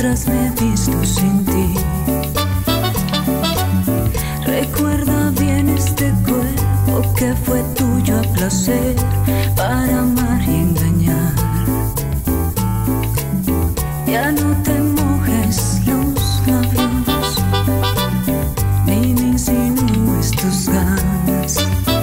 mientras me visto sin ti. Recuerda bien este cuerpo que fue tuyo a placer, para amar y engañar. Ya no te mojes los labios, ni me insinúes tus ganas.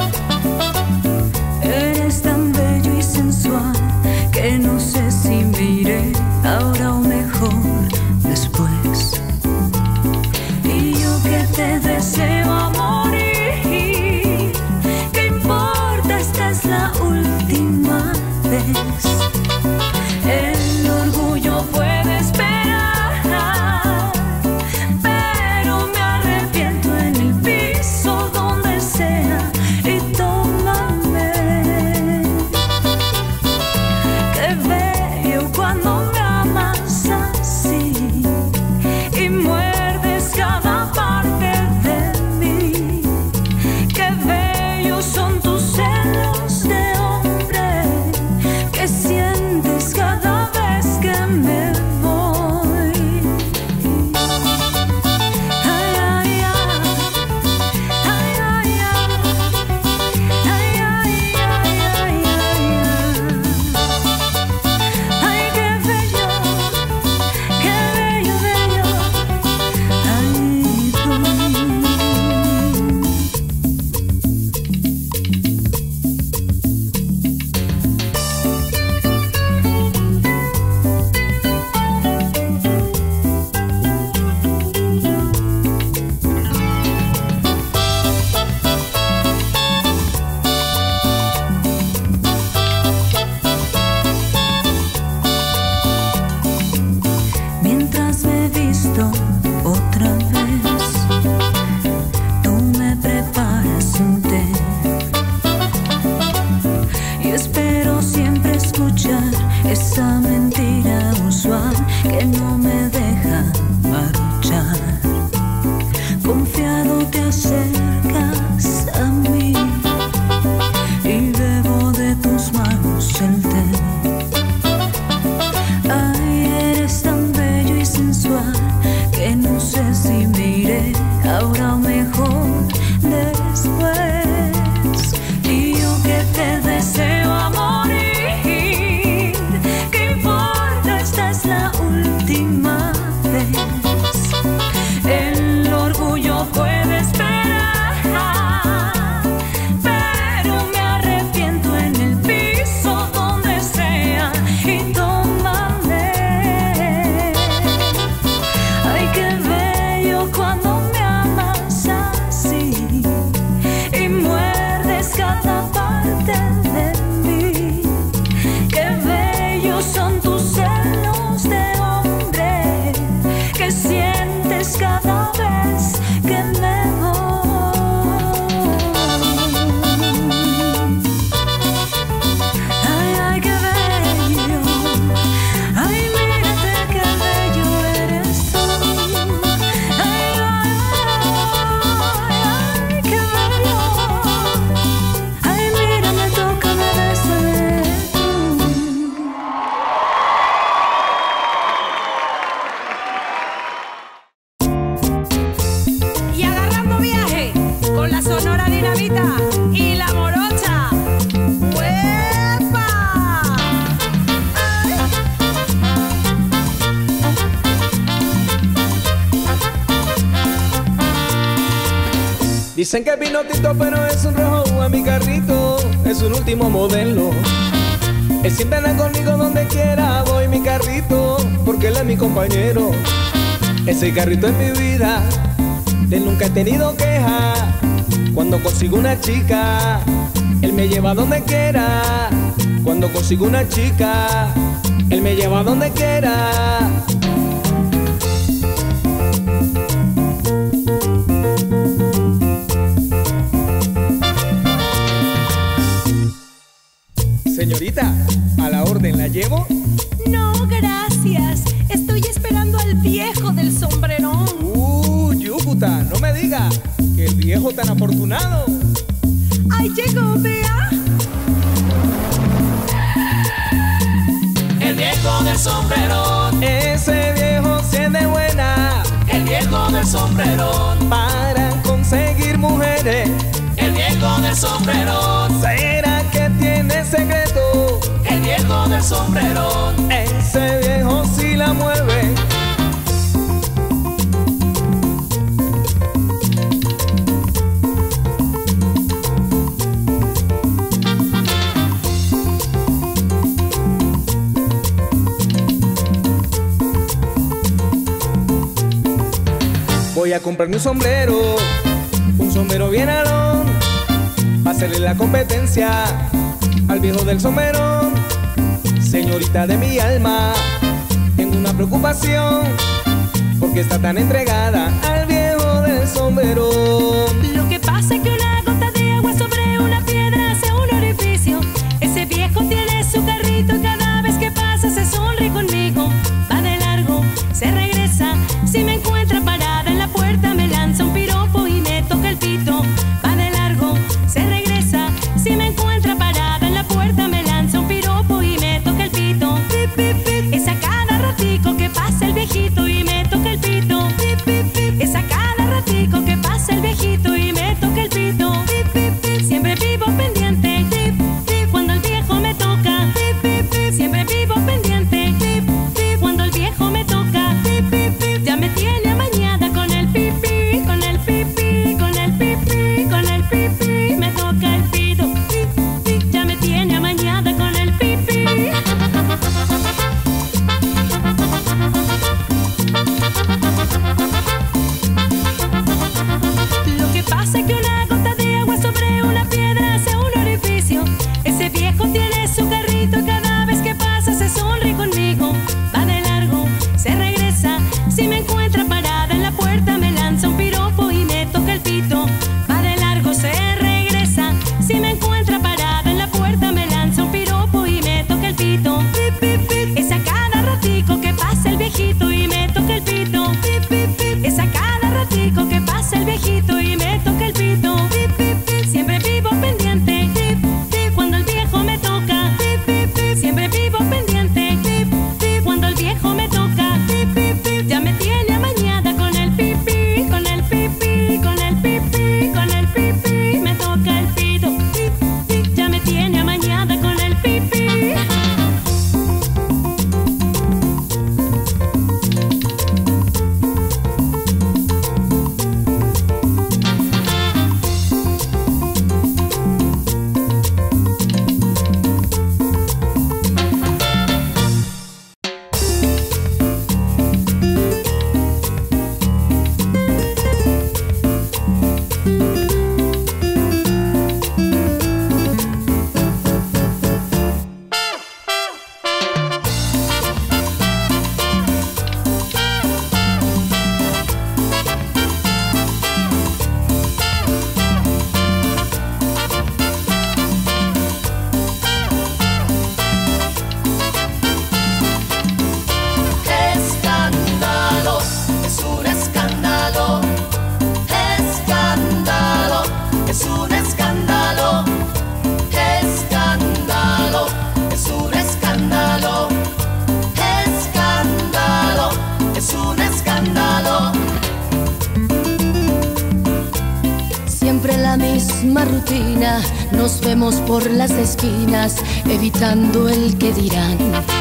Eres tan bello y sensual que no sé si me iré ahora o mejor después. Y yo que te deseo a morir, ¿qué importa? Esta es la última vez. El orgullo puede esperar, pero me arrepiento en el piso donde sea. Y tómame, qué bello cuando me amas así y muerdes cada parte de mí. Qué bellos son tus celos de hombre que sientes cada vez que me voy. Ay, ay, ay, ay, ay, ay, ay, ay, ay, ay, ay, qué bello, bello. Ay, tú. Mientras me visto otra vez, tú me preparas un té y espero siempre escuchar esa mentira usual que no me deja marchar. Confiado te acercas a mí y bebo de tus manos el té. Ay, eres tan bello y sensual que no sé si me iré ahora o mejor después. Y yo que te deseo a morir, ¿qué importa? Esta es la última vez. El orgullo puede esperar, pero me arrepiento en el piso donde sea. Y tómame, ay, qué bello cuando me amas así y muerdes cada parte de mí. Qué bellos son tus celos de hombre que sientes cada vez que me voy. Ay, ay, qué bello. Ay, mírate qué bello eres tú. Ay, ay, ay, qué bello. Ay, mírame, tócame, bésame tú. Y agarrando viaje con la Sonora Dinamita y la Morocha. ¡Huepa! Dicen que es pinotito, pero es un rojo a mi carrito, es un último modelo. Él siempre anda conmigo donde quiera voy, mi carrito, porque él es mi compañero. Ese carrito es mi vida, de él nunca he tenido queja. Cuando consigo una chica, él me lleva donde quiera. Cuando consigo una chica, él me lleva donde quiera. Señorita, ¿a la orden la llevo? No, gracias. Estoy esperando al viejo del sombrerón. Yúcuta, no me diga que el viejo tan afortunado. Ahí llegó, vea. El viejo del sombrerón, ese viejo se viejo del sombrerón. Para conseguir mujeres, El viejo del sombrerón. ¿será que tiene secreto? El viejo del sombrerón. Ese viejo sí la mueve. Voy a comprarme un sombrero bien alón, pa' hacerle la competencia al viejo del sombrerón. Señorita de mi alma, tengo una preocupación, porque está tan entregada al viejo del sombrerón. Lo que pasa es que una gota de agua sobre una piedra hace un orificio. Ese viejo tiene su carrito y cada vez que pasa se sonríe conmigo. Va de largo, se regresa, si me encuentra parada en la puerta me lanza un piropo y me toca el pito. Va de largo, se regresa, si me encuentra parada en la puerta me lanza un piropo y me toca el pito. Pip, pip, pip. Es a cada ratico que pasa el viejito y me toca el pito. Pip, pip, pip. Es a cada ratico que pasa el viejito y me toca el pito. Pip, pip, pip. Siempre vivo pendiente, pip, pip. Cuando el viejo me toca, pip, pip, pip. Siempre vivo pendiente, pip, pip. Cuando el viejo me toca, pip, pip, pip. Ya me tiene amañada con el pipí, con el pipí, con el pipí, con el pipí. Me toca el pito, pip, pip. Ya me tiene amañada con el pipí. Lo que pasa es que una gota de agua sobre una piedra hace un orificio. Ese viejo tiene su carrito y cada vez que pasa se sonríe conmigo. Va de largo, se regresa, si me encuentra parada en la puerta me lanza un piropo y me toca el pito. Va de largo, se regresa, si me encuentra parada en la puerta me lanza un piropo y me toca el pito. Pip, pip, pip. Es a cada ratico que pasa el viejito y me toca el pito. Pip, pip, pip. Es a cada ratico que pasa el viejito y me toca el pito. Pip, pip, pip. Siempre vivo pendiente, pip, pip. Cuando el viejo me toca, pip, pip, pip. Siempre vivo pendiente, pip, pip. Cuando el viejo me toca, pip, pip, pip. Ya me tiene amañada con el pipí, con el pipí, con el pipí, con el pipí. Me toca el pito, pip, pip. Ya me tiene amañada con el pipí. Escándalo, es un escándalo. Escándalo, es un escándalo. Escándalo, es un escándalo. Escándalo, es un escándalo. Siempre la misma rutina, nos vemos por las esquinas, evitando el que dirán.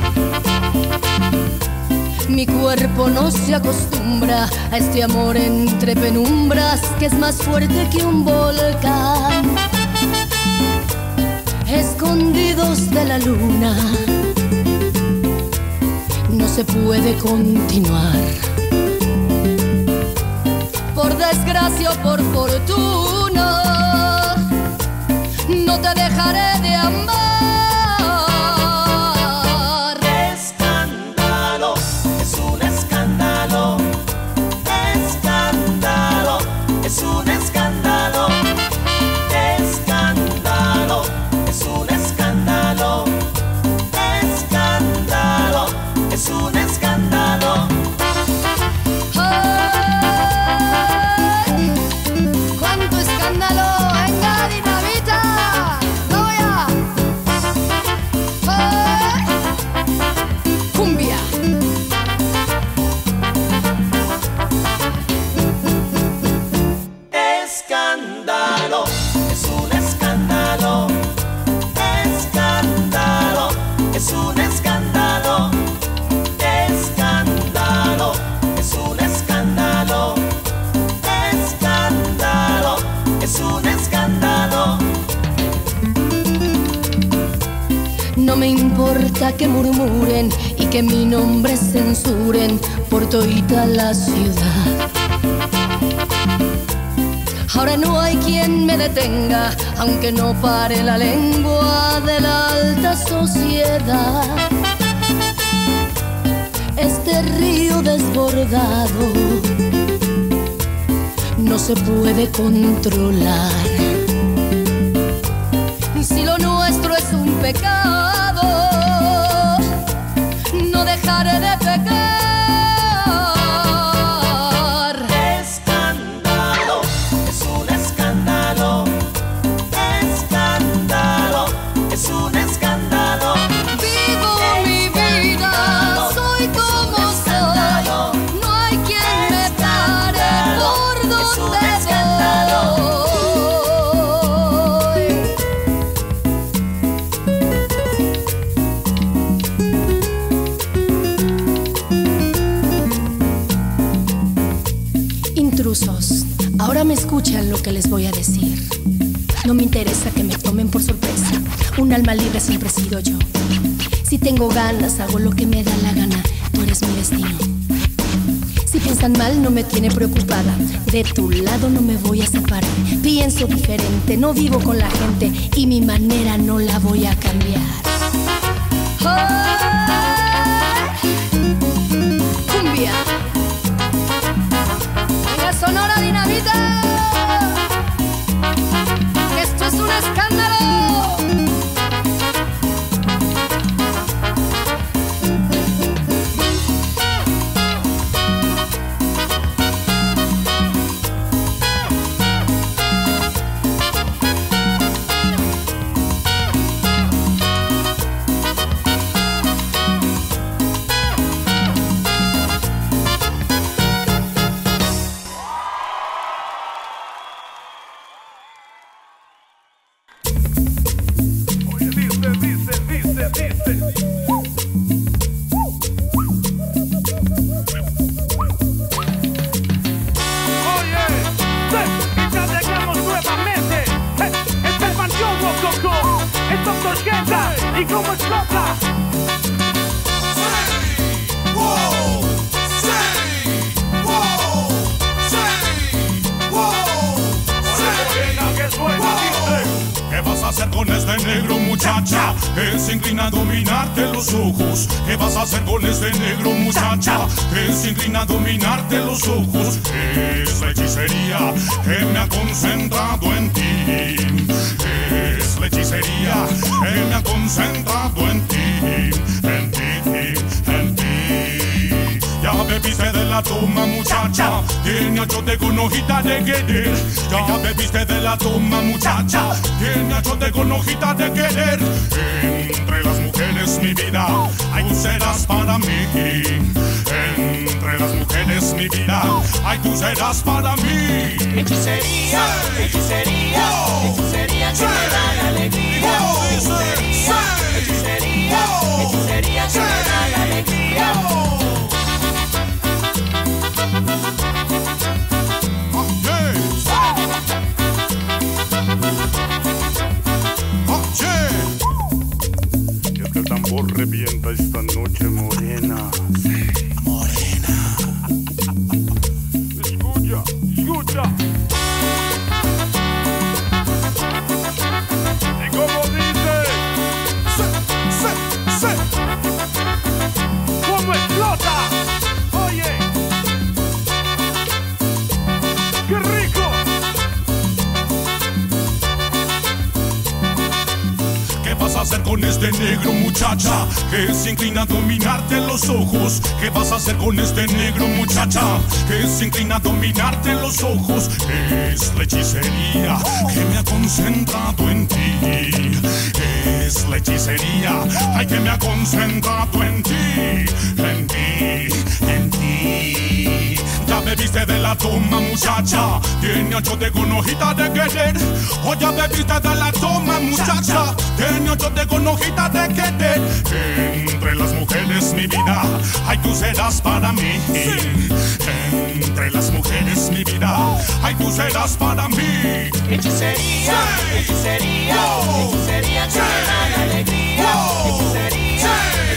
Mi cuerpo no se acostumbra a este amor entre penumbras que es más fuerte que un volcán. Escondidos de la luna, no se puede continuar. Por desgracia o por fortuna, no te dejaré de amar. Escándalo, es un escándalo. Escándalo, es un escándalo. Escándalo, es un escándalo. Escándalo, es un escándalo. ¡Ay! ¡Cuánto escándalo! ¡Venga, dinamita! ¡No voy a! gusta que murmuren y que mi nombre censuren por todita la ciudad. Ahora no hay quien me detenga, aunque no pare la lengua de la alta sociedad. Este río desbordado no se puede controlar. Si lo nuestro es un pecado, no dejaré de pecar. Escándalo, es un escándalo. Escándalo, es un escándalo. Vivo mi vida, soy como soy. No hay quien me pare por donde voy. Intrusos, ahora me escuchan lo que les voy a decir. No me interesa que me tomen por sorpresa. Un alma libre siempre he sido yo. Si tengo ganas, hago lo que me da la gana. Tú eres mi destino. Si piensan mal, no me tiene preocupada. De tu lado no me voy a separar. Pienso diferente, no vivo con la gente y mi manera no la voy a cambiar. Cumbia. Venga, Sonora Dinamita. Esto es un escándalo. ¿Y cómo explota? ¿Qué vas a hacer con este negro, muchacha? Que se inclina a dominarte los ojos. ¿Qué vas a hacer con este negro, muchacha? Que se inclina a dominarte los ojos. Es la hechicería que me ha concentrado en ti. Es la hechicería que me ha concentrado en ti. En ti, en ti. Ya bebiste de la toma, muchacha. Tiene achote con hojita de querer. Ya bebiste de la toma, muchacha. Tiene achote con hojita de querer. Entre las mujeres, mi vida, ay, tú serás para mí. Entre las mujeres, mi vida, ay, tú serás para mí. Hechicería, hechicería, hechicería que me da la alegría. Hechicería, hechicería, hechicería que me da la alegría. Y este tambor revienta esta noche morena. Morena. Escucha, escucha. Y como dice, ¿Cómo explota? Oye, qué rico. ¿qué vas a hacer con este negro, muchacha? Que se inclina a dominarte los ojos. ¿Qué vas a hacer con este negro, muchacha? Que se inclina a dominarte los ojos. Es la hechicería que me ha concentrado en ti. Es la hechicería, ay, que me ha concentrado en ti. En ti, en ti. Ya bebiste de la toma, muchacha. Tiene achote con hojita de querer. O ya bebiste de la toma, muchacha. Tiene achote con hojita de querer. Entre las mujeres, mi vida, ay, tú serás para mí. Entre las mujeres, mi vida, ay, tú serás para mí. Hechicería, hechicería, hechicería que me da la alegría. Hechicería,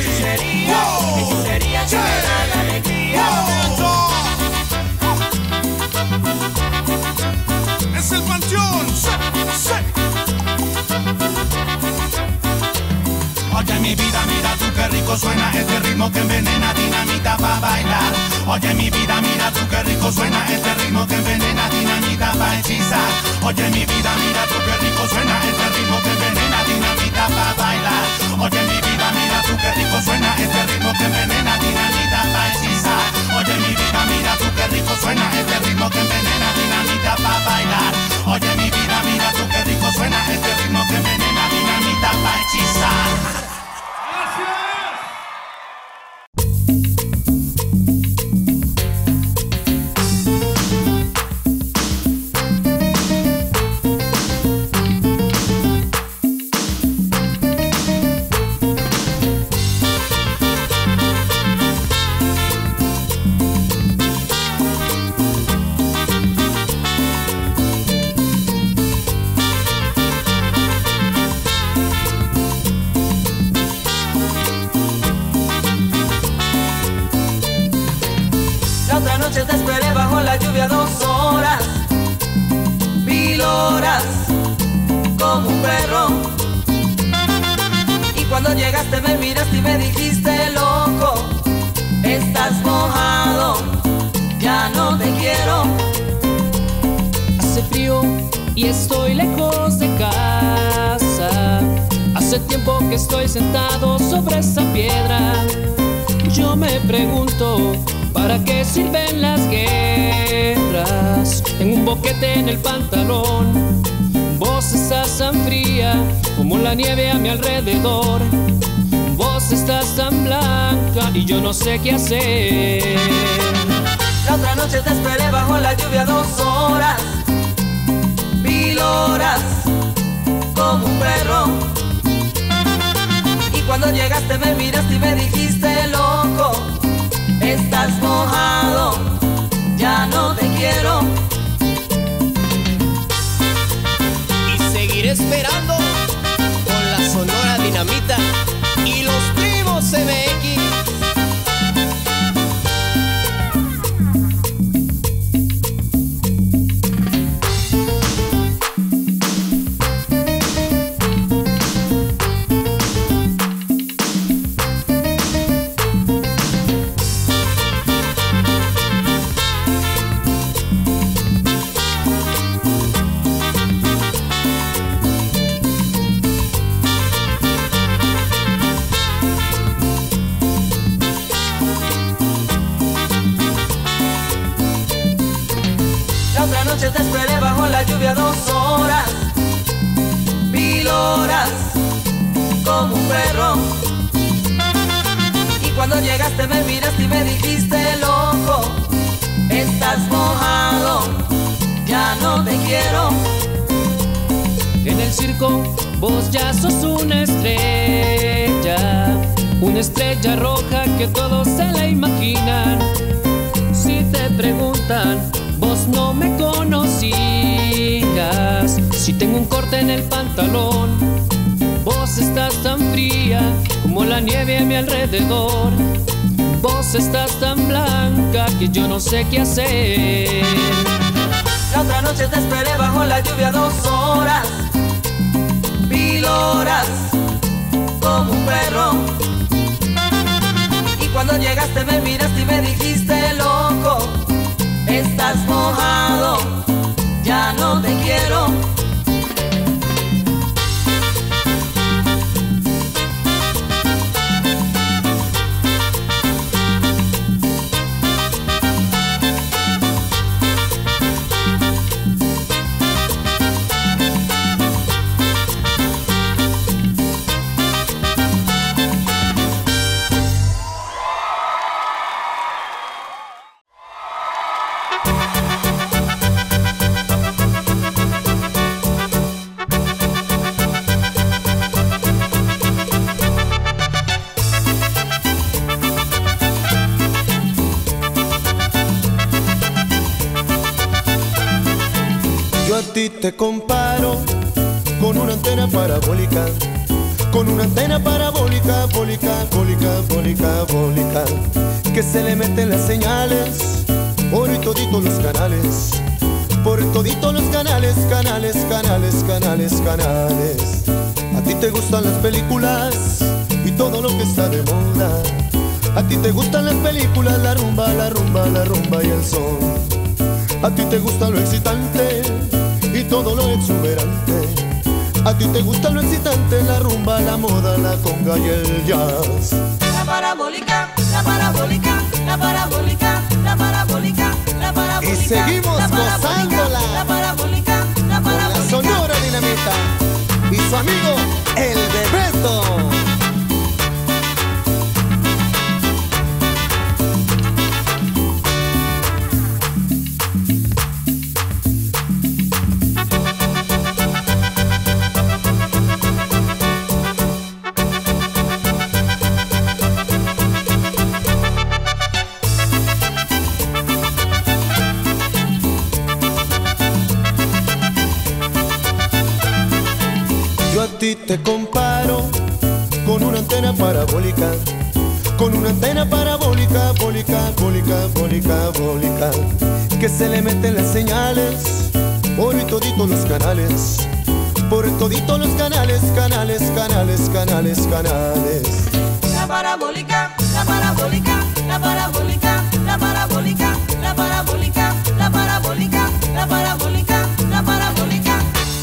suena este ritmo que envenena, dinamita pa' bailar. Oye mi vida, mira tú qué rico suena este ritmo que envenena, dinamita pa' hechizar. Oye mi vida, mira tú qué rico suena este ritmo que envenena, dinamita pa' bailar. Oye mi vida, mira tú qué rico suena este ritmo que envenena, dinamita pa' hechizar. Oye mi vida, mira tú qué rico suena este ritmo que envenena, dinamita pa' bailar. Oye mi vida, mira tú qué rico suena este ritmo que envenena, dinamita pa' hechizar. Te esperé bajo la lluvia 2 horas, 1000 horas, como un perro. Y cuando llegaste me miraste y me dijiste, loco, estás mojado, ya no te quiero. Hace frío y estoy lejos de casa. Hace tiempo que estoy sentado sobre esa piedra. Yo me pregunto, ¿para qué sirven las guerras? Tengo un boquete en el pantalón. Vos estás tan fría como la nieve a mi alrededor. Vos estás tan blanca y yo no sé qué hacer. La otra noche te esperé bajo la lluvia 2 horas, 1000 horas, como un perro. Y cuando llegaste me miraste y me dijiste, loco, estás mojado, ya no te quiero. Y seguiré esperando con la Sonora Dinamita y los primos CBX. Te esperé bajo la lluvia 2 horas, 1000 horas, como un perro. Y cuando llegaste me miraste y me dijiste, loco, estás mojado, ya no te quiero. En el circo vos ya sos una estrella roja que todos se la imaginan. Si te preguntan, vos no me conocías. Si tengo un corte en el pantalón, vos estás tan fría como la nieve a mi alrededor. Vos estás tan blanca que yo no sé qué hacer. La otra noche te esperé bajo la lluvia 2 horas, 1000 horas, como un perro. Y cuando llegaste me miraste y me dijiste, loco, estás mojado, ya no te quiero. a ti te comparo con una antena parabólica, con una antena parabólica, bólica, bólica, bólica, bólica, que se le meten las señales por toditos los canales, por toditos los canales, canales, canales, canales, canales. A ti te gustan las películas y todo lo que está de moda. A ti te gustan las películas, la rumba, la rumba, la rumba y el sol. A ti te gusta lo excitante y todo lo exuberante. A ti te gusta lo excitante, la rumba, la moda, la conga y el jazz. La parabólica, la parabólica, la parabólica, la parabólica, la parabólica. Y seguimos gozándola. La parabólica, la parabólica. La Sonora Dinamita y su amigo El Bebeto. Yo a ti te comparo con una antena parabólica, con una antena parabólica, bólica, bólica, bólica, bólica, que se le meten las señales por toditos los canales, por toditos los canales, canales, canales, canales, canales. La parabólica, la parabólica, la parabólica, la parabólica, la parabólica, la parabólica, la parabólica, la parabólica.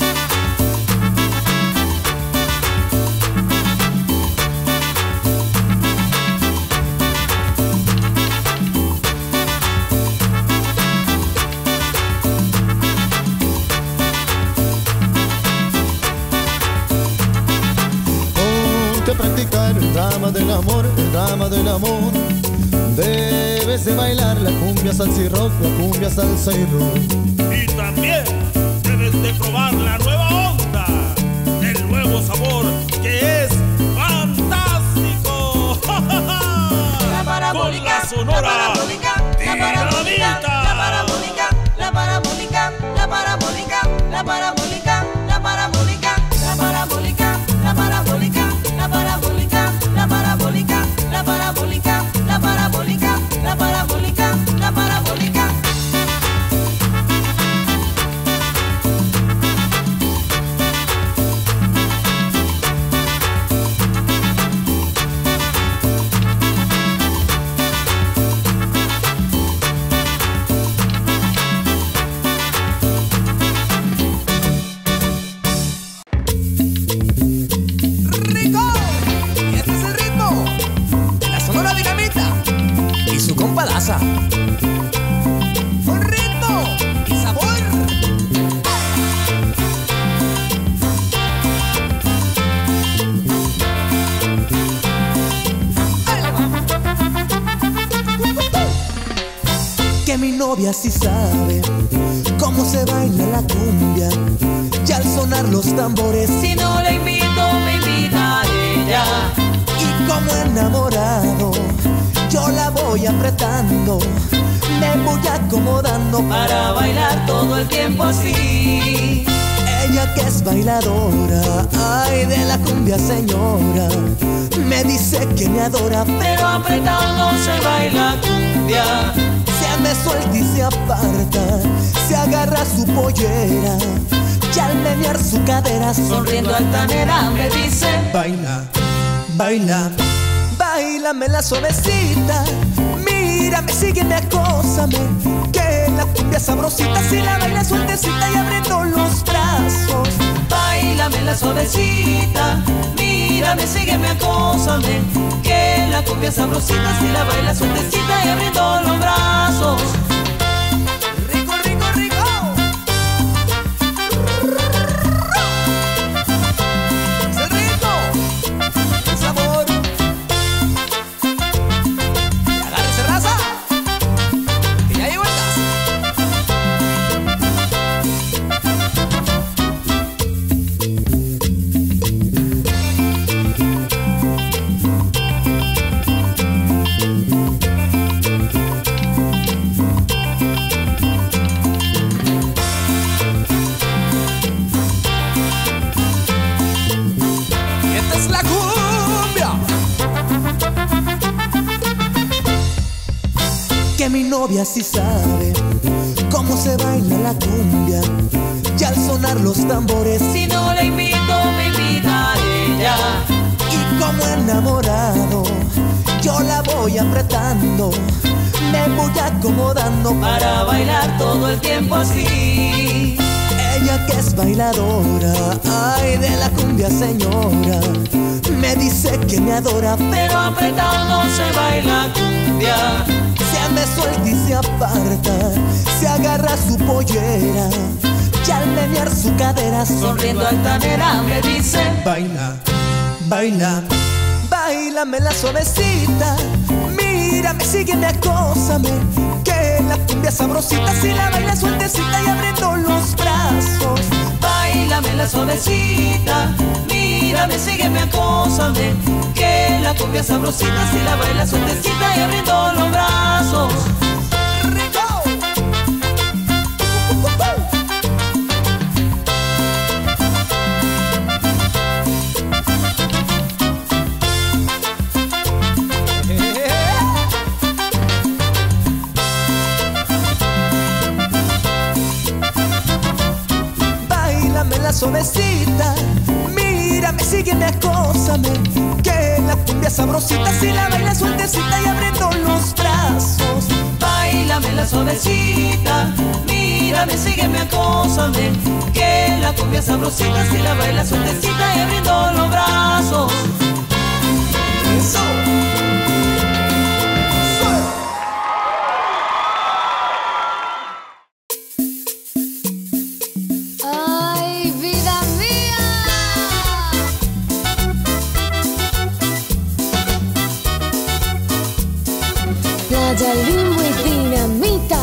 Ponte a practicar el drama del amor, el drama del amor. Debes de bailar la cumbia, salsa y rock, la cumbia, salsa y rock. Y también debes de probar la nueva onda, el nuevo sabor que es fantástico. La parabólica, con la Sonora la parabólica, la parabólica, la parabólica, la parabólica, la parabólica, la parabólica, la parabólica, la parabólica, la parabólica, la parabólica, la parabólica, la parabólica, la parabólica, la parabólica, la parabólica. Palaza. Con ritmo y sabor. Que mi novia sí sabe cómo se baila la cumbia, y al sonar los tambores, si no la invito, me invita a ella. Y como enamorado, yo la voy apretando, me voy acomodando para bailar todo el tiempo así. Ella que es bailadora, ay de la cumbia señora, me dice que me adora, pero apretado no se baila cumbia. Se me suelta y se aparta, se agarra su pollera, y al menear su cadera, sonriendo altanera me dice: baila, baila, báilame la suavecita, mírame, sígueme, acósame, que la cumbia sabrosita, si la baila sueltecita y abriendo los brazos. Báilame la suavecita, mírame, sígueme, acósame, que la cumbia sabrosita, si la baila sueltecita y abriendo los brazos. Rico, rico, rico. ¡Es rico! ¡El sabor! Que mi novia sí sabe cómo se baila la cumbia, y al sonar los tambores, si no la invito, me invita a ella. Y como enamorado, yo la voy apretando, me voy acomodando para bailar todo el tiempo así. Ella que es bailadora, ay de la cumbia señora, me dice que me adora, pero apretado no se baila cumbia. Se me suelta y se aparta, se agarra su pollera, y al menear su cadera, sonriendo altanera me dice: baila, baila, bailame la suavecita, mírame, sígueme, acósame, que la cumbia sabrosita, si la baila sueltecita y abriendo los brazos. Báilame la suavecita, mírame, sígueme, acósame, que la cumbia sabrosita, si la baila sueltecita y abriendo los brazos. La suavecita, mírame, sígueme, acósame, que la cumbia sabrosita, si la baila sueltecita y abriendo los brazos. Báilame la suavecita, mírame, sígueme, acósame, que la cumbia sabrosita, si la baila sueltecita y abriendo los brazos. Eso. Playa Limbo y Dinamita.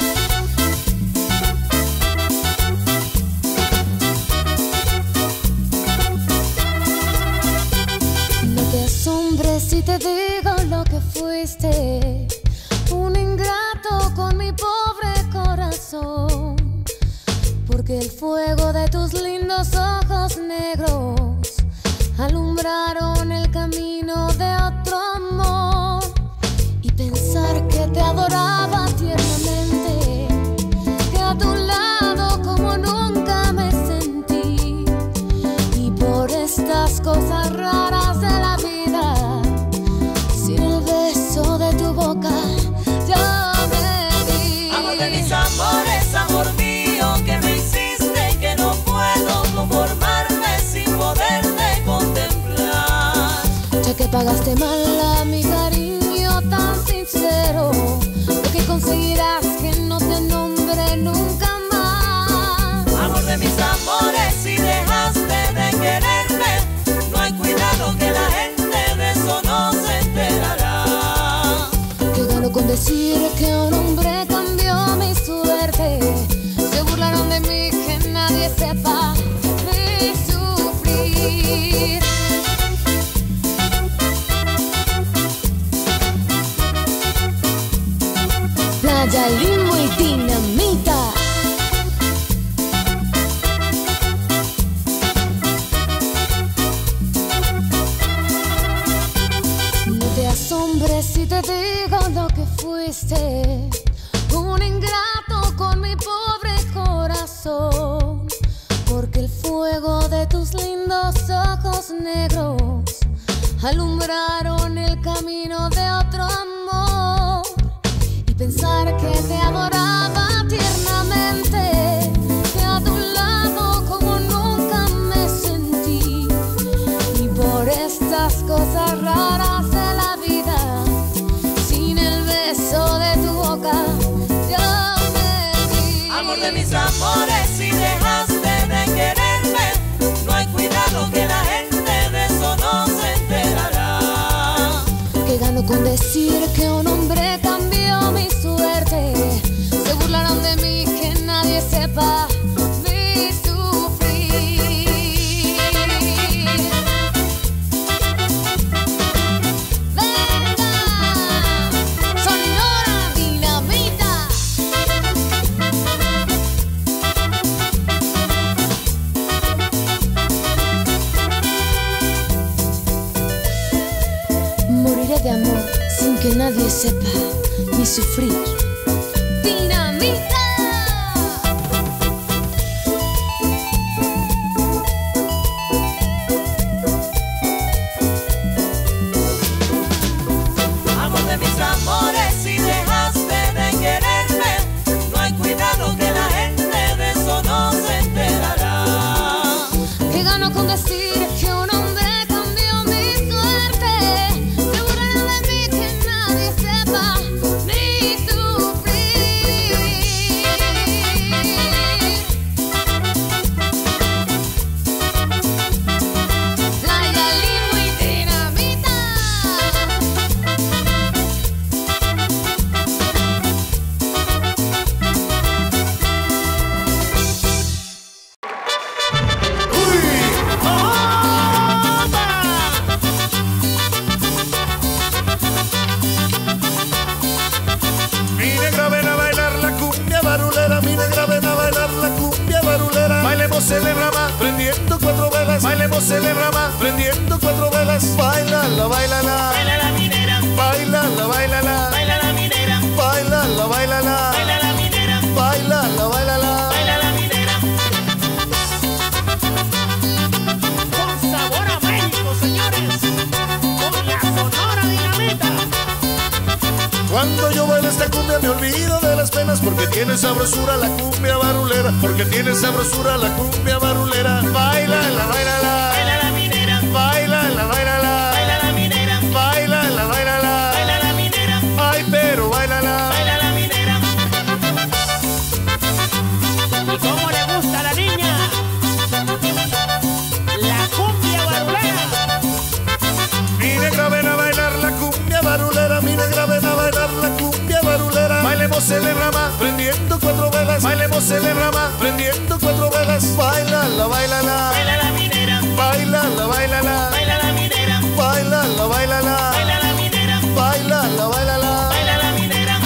No te asombres si te digo lo que fuiste, un ingrato con mi pobre corazón, porque el fuego de tus lindos ojos negros alumbraron el camino de otro amor. Pensar que te adoraba tiernamente, que a tu lado como nunca me sentí, y por estas cosas raras de la vida, sin el beso de tu boca, yo me vi. Amor de mis amores, amor mío, que me hiciste, que no puedo conformarme sin poderte contemplar. Ya que pagaste mal a mi cariño tan sincero, lo que conseguirás que no te nombre nunca más. Amor de mis amores, si dejaste de quererme, no hay cuidado que la gente de eso no se enterará. Que gano con decir que un hombre cambió mi suerte, se burlaron de mí, que nadie sepa de sufrir. Playa Limbo y Dinamita. No te asombres si te digo lo que fuiste, un ingrato con mi pobre corazón, porque el fuego de tus lindos ojos negros alumbraron el camino de otro amor. Pensar que te adoraba tiernamente, que a tu lado como nunca me sentí, y por estas cosas raras de la vida, sin el beso de tu boca, yo me vi. Amor de mis amores, si dejaste de quererme, no hay cuidado que la gente de eso no se enterará. Que gano con decir que un hombre cambió mi suerte, se burlaron de mí, que nadie sepa mi sufrir. Venga, Sonora Dinamita. Moriré de amor sin que nadie sepa mi sufrir. Dinamita. tus amores y dejaste de quererme. No hay cuidado que la gente de eso no se enterará. ¿Qué gano con decir que un hombre cambió mi suerte? Seguro no de mí que nadie sepa ni sufrir. Playa, Limbo y Dinamita. Mi negra, ven a bailar la cumbia barulera. Mi negra, ven a bailar la cumbia barulera. Bailemos en la rama, prendiendo 4 velas. Bailemos en la rama, prendiendo 4 velas. Bailala, bailala. Baila la minera, Bailala, bailala. baila la minera, Bailala, bailala. baila la minera, Bailala, bailala. baila la minera. Con sabor a México, señores, con la Sonora Dinamita. Cuando yo bailo esta cumbia me olvido de las penas, porque tiene sabrosura la cumbia barulera. Porque tiene sabrosura la cumbia barulera. Bailala, bailala. Baila la minera, Bailala, bailala. baila la minera, Bailala, bailala. baila la minera, Ay, pero bailala. baila la minera. ¿Y cómo le gusta a la niña? La cumbia barulera. Mi negra, ven a bailar la cumbia barulera. Mi negra, ven a bailar la cumbia barulera. Bailemos en la rama, prendiendo 4 velas. Bailemos en la rama, prendiendo 4 velas. Bailala, bailala. Baila la minera, Bailala, bailala. baila la minera, Bailala, bailala. baila la minera, Bailala, bailala. baila la minera.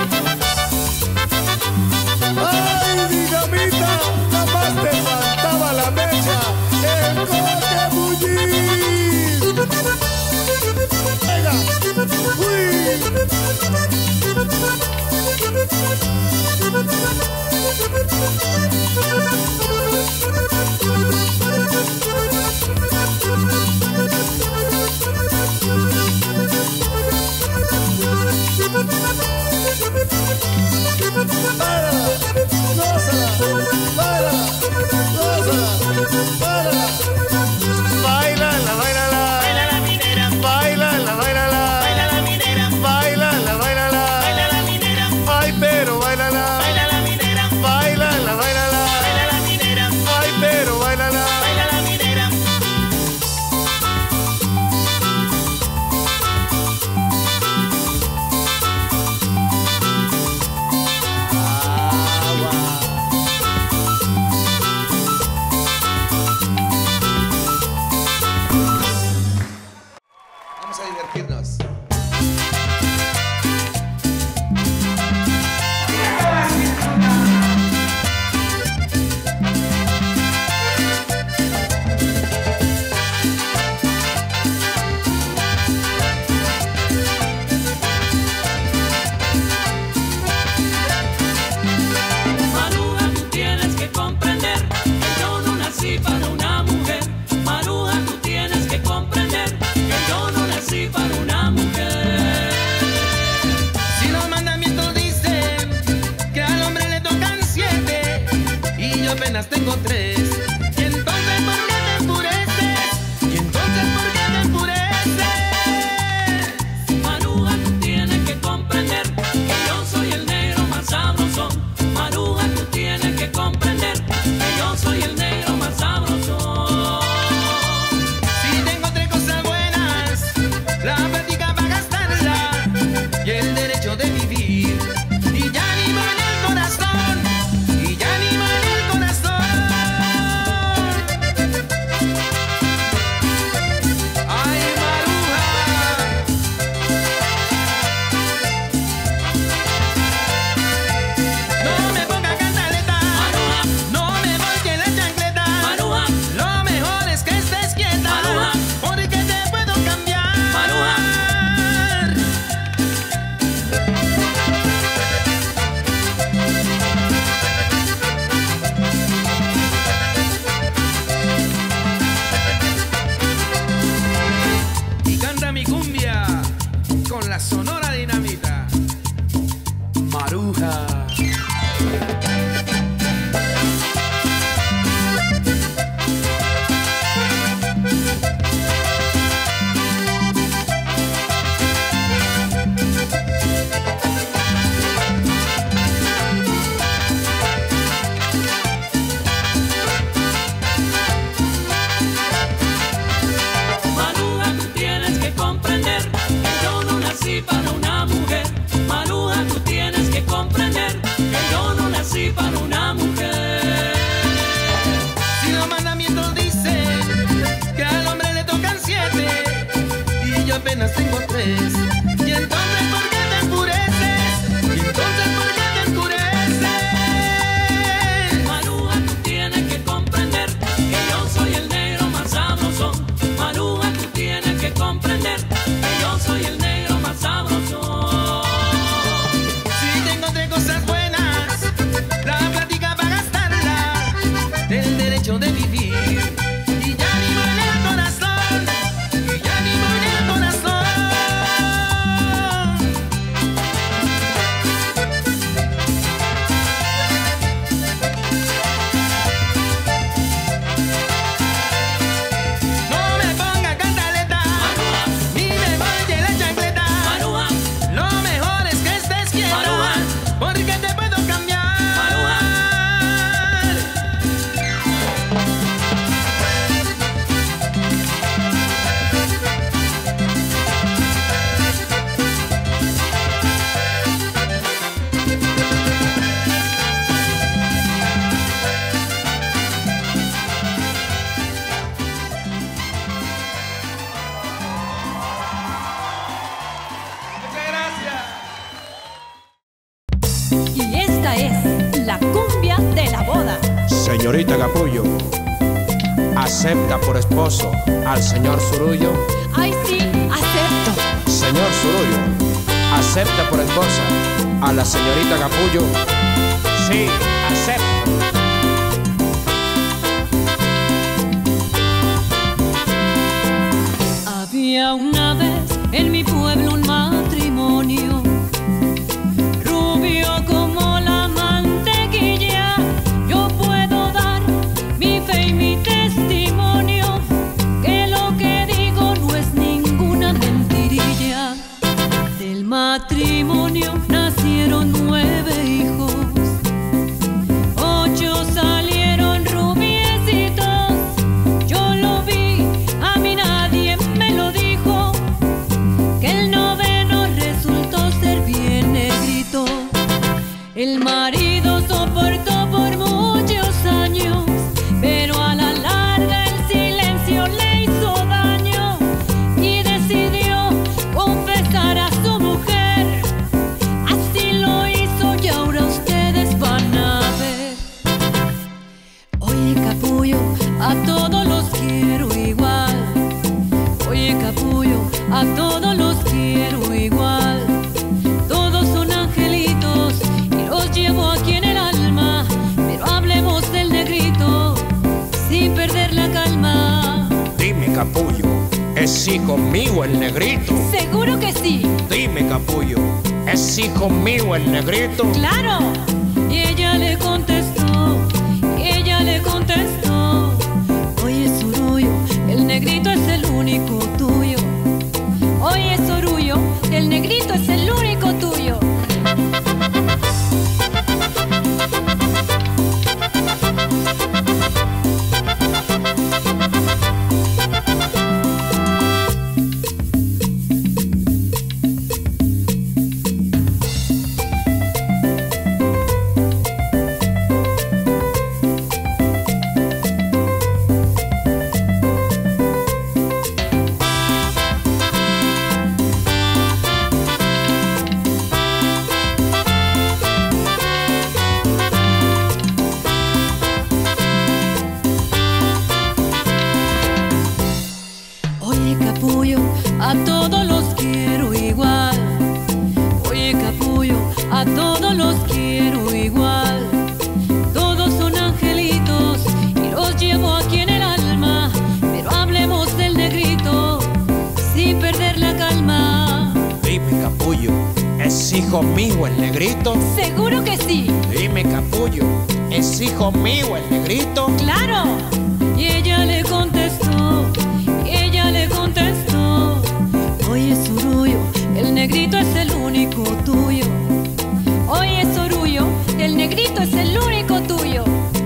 Ay, Dinamita, nada más te faltaba la mecha. El coque bullir. Venga. Bailala, bailala. Baila la minera, Bailala, bailala. baila la minera, Bailala, bailala. baila la minera, Ay, pero bailala. baila la minera, Bailala, bailala. baila la minera, Ay, pero bailala. baila la minera. Vamos a divertirnos. Maruja, tú tienes que comprender que yo no nací para una mujer. Maruja, tú tienes que comprender que yo no nací para una mujer. Si los mandamientos dicen que al hombre le tocan 7 y yo apenas tengo 3, y entonces ¿por qué te enfureces? Y entonces ¿por qué te enfureces? Maruja, tú tienes que comprender que yo soy el negro más sabroso. Maruja, tú tienes que comprender que yo soy el negro más sabroso. Si tengo 3 cosas buenas, la práctica para gastarla y el derecho de vivir, y ya ni mal el corazón, y ya ni mal el corazón. Sonora Dinamita. Maruja. Para una mujer, Maruja, tú tienes que comprender que yo no nací para una mujer. Si los mandamientos dicen que al hombre le tocan 7 y yo apenas tengo 3, y entonces ¿por qué te enfureces? Y entonces ¿por qué te enfureces? Maruja, tú tienes que comprender que yo soy el negro más sabroso. Maruja, tú tienes que comprender que yo soy el negro más sabroso. Si tengo 3 cosas buenas, la plática para gastarla, el derecho de vivir, y ya ni muere el corazón, y ya ni muere el corazón. No me ponga cantaleta, ni me vaya la chancleta. Lo mejor es que estés quieta, porque te puedo cambiar. Muchas gracias. Y esta es la cumbia de la boda. Señorita Capullo, ¿acepta por esposo al señor Zurullo? Ay, sí, acepto. Señor Zurullo, ¿acepta por esposa a la señorita Capullo? Sí, acepto. Había una vez en mi pueblo un matrimonio, rubio como la mantequilla. Yo puedo dar mi fe y mi testimonio, que lo que digo no es ninguna mentirilla. Del matrimonio nacieron 9 hijos, 8 salieron rubiecitos. Yo lo vi, a mí nadie me lo dijo, que el 9º resultó ser bien negrito. El marido soportó por muchos años, pero a la larga el silencio le hizo daño y decidió confesar a su mujer. Así lo hizo y ahora ustedes van a ver. Oye, Capullo, a todos los quiero igual. Oye, Capullo, a todos los quiero igual. Todos son angelitos y los llevo aquí en el alma, pero hablemos del negrito sin perder la calma. Dime, Capullo, ¿es hijo mío el negrito? Seguro que sí. Dime, Capullo, ¿es hijo mío el negrito? ¡Claro! Y ella le contestó, oye, Zurullo, el negrito es el único tuyo. Oye, Zurullo, el negrito es el único tuyo. a todos los quiero igual. Oye, capullo, a todos los quiero igual. Todos son angelitos y los llevo aquí en el alma. Pero hablemos del negrito sin perder la calma. Dime, capullo, ¿Es hijo mío el negrito? Seguro que sí. Dime, capullo, ¿es hijo mío el negrito? ¡Claro! Y ella le contestó, oye, Sorullo, el negrito es el único tuyo. Oye, Sorullo, el negrito es el único tuyo.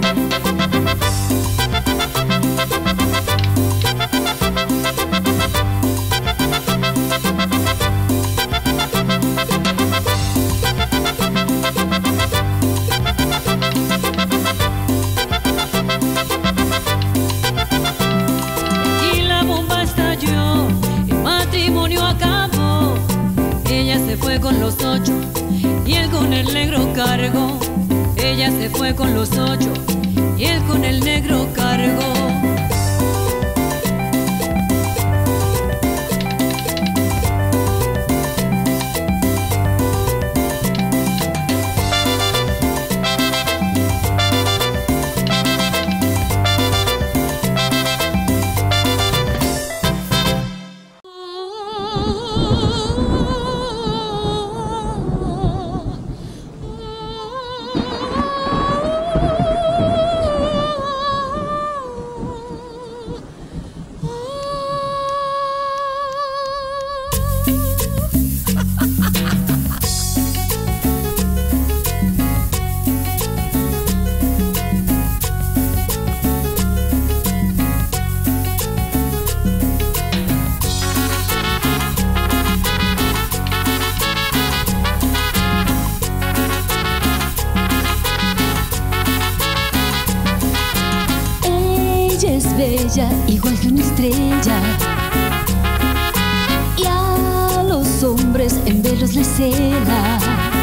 Se fue con los 8 y él con el negro cargó. Ella se fue con los 8 y él con el negro cargó. Igual que una estrella, y a los hombres en velos les cela.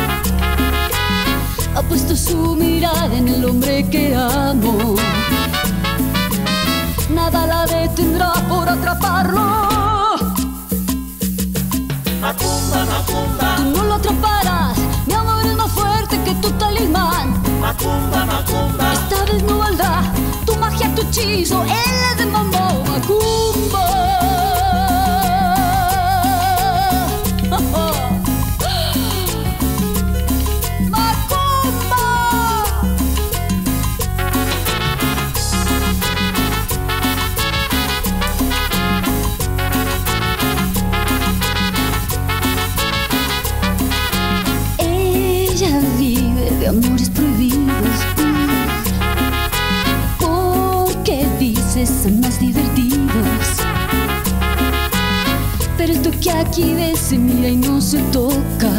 Ha puesto su mirada en el hombre que amo. Nada la detendrá por atraparlo. Macumba, macumba. Tú no lo atraparás, mi amor es más fuerte que tu talismán. Macumba, macumba. Esta vez no valdrá tu magia, tu hechizo. Él es de mambo, macumba. Ella vive de amores prohibidos, porque dices son más divertidos. Pero esto que aquí ves se mira y no se toca,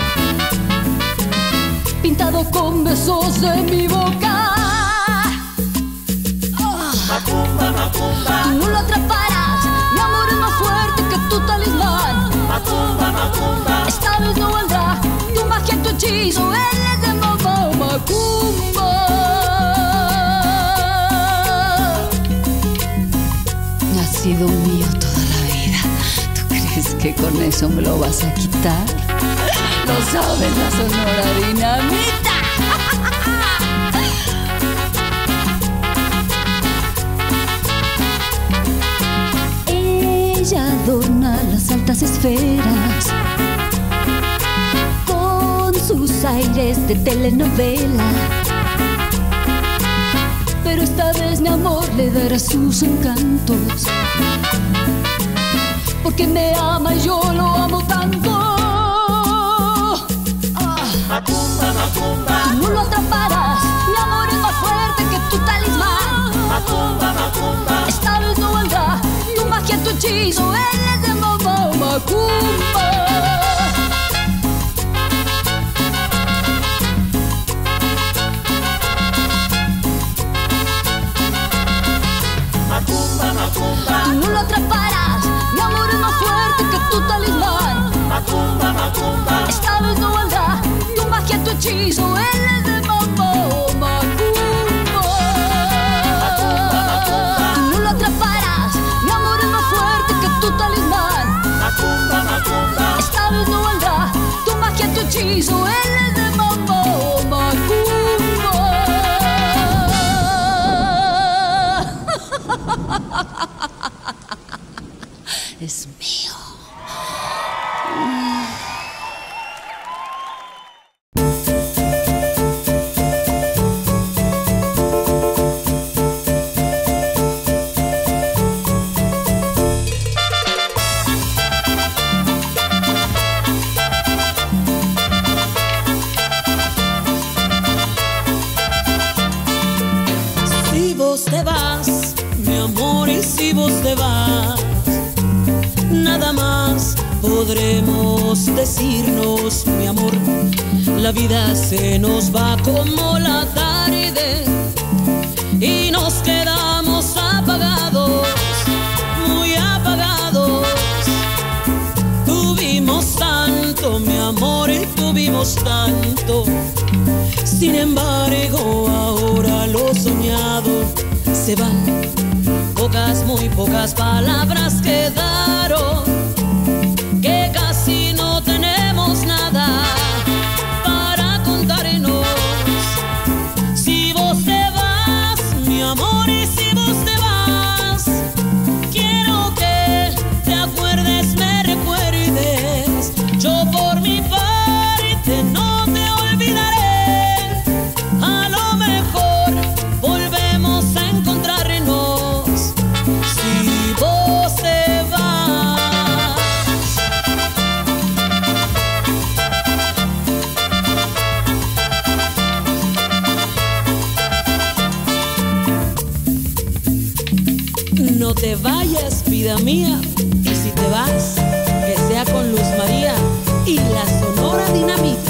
pintado con besos de mi boca. Macumba, macumba. Tú no lo atraparás, mi amor es más fuerte que tu talismán. Macumba, macumba. Esta vez no valdrá tu magia, tu hechizo. Él es de mambo, macumba. Ha sido mío toda la vida. ¿Tú crees que con eso me lo vas a quitar? Lo sabes, la Sonora Dinamita. Ella adorna las altas esferas con sus aires de telenovela. Pero esta vez mi amor le dará sus encantos, porque me ama y yo lo amo tanto. Macumba, macumba. Tú no lo atraparás, mi amor es más fuerte que tu talismán. Macumba, macumba. Esta vez no valdrá tu magia, tu hechizo. Él es de mambo, macumba. Macumba, macumba. Tú no lo atraparás, mi amor es más fuerte que tu talismán. Macumba, macumba. Esta vez no valdrá tu magia, tu hechizo. Él es de mambo, macumba. Macumba, macumba. Tú no lo atraparás, mi amor es más fuerte que tu talismán. Macumba, macumba. Esta vez no valdrá tu magia, tu hechizo. Él es de mambo, macumba. Es mío. vos te vas, nada más podremos decirnos, mi amor. La vida se nos va como la tarde y nos quedamos apagados, muy apagados. Tuvimos tanto, mi amor, y tuvimos tanto. Sin embargo, ahora lo soñado se va. Pocas, muy pocas palabras quedaron, que casi no tenemos nada para contarnos. Si vos te vas, mi amor, y si vos te vas, quiero que te acuerdes, me recuerdes. Yo por mi parte no te olvidaré. A lo mejor volvemos a encontrarnos si vos te vas. No te vayas, vida mía, y si te vas, que sea con Luz María y la Sonora Dinamita.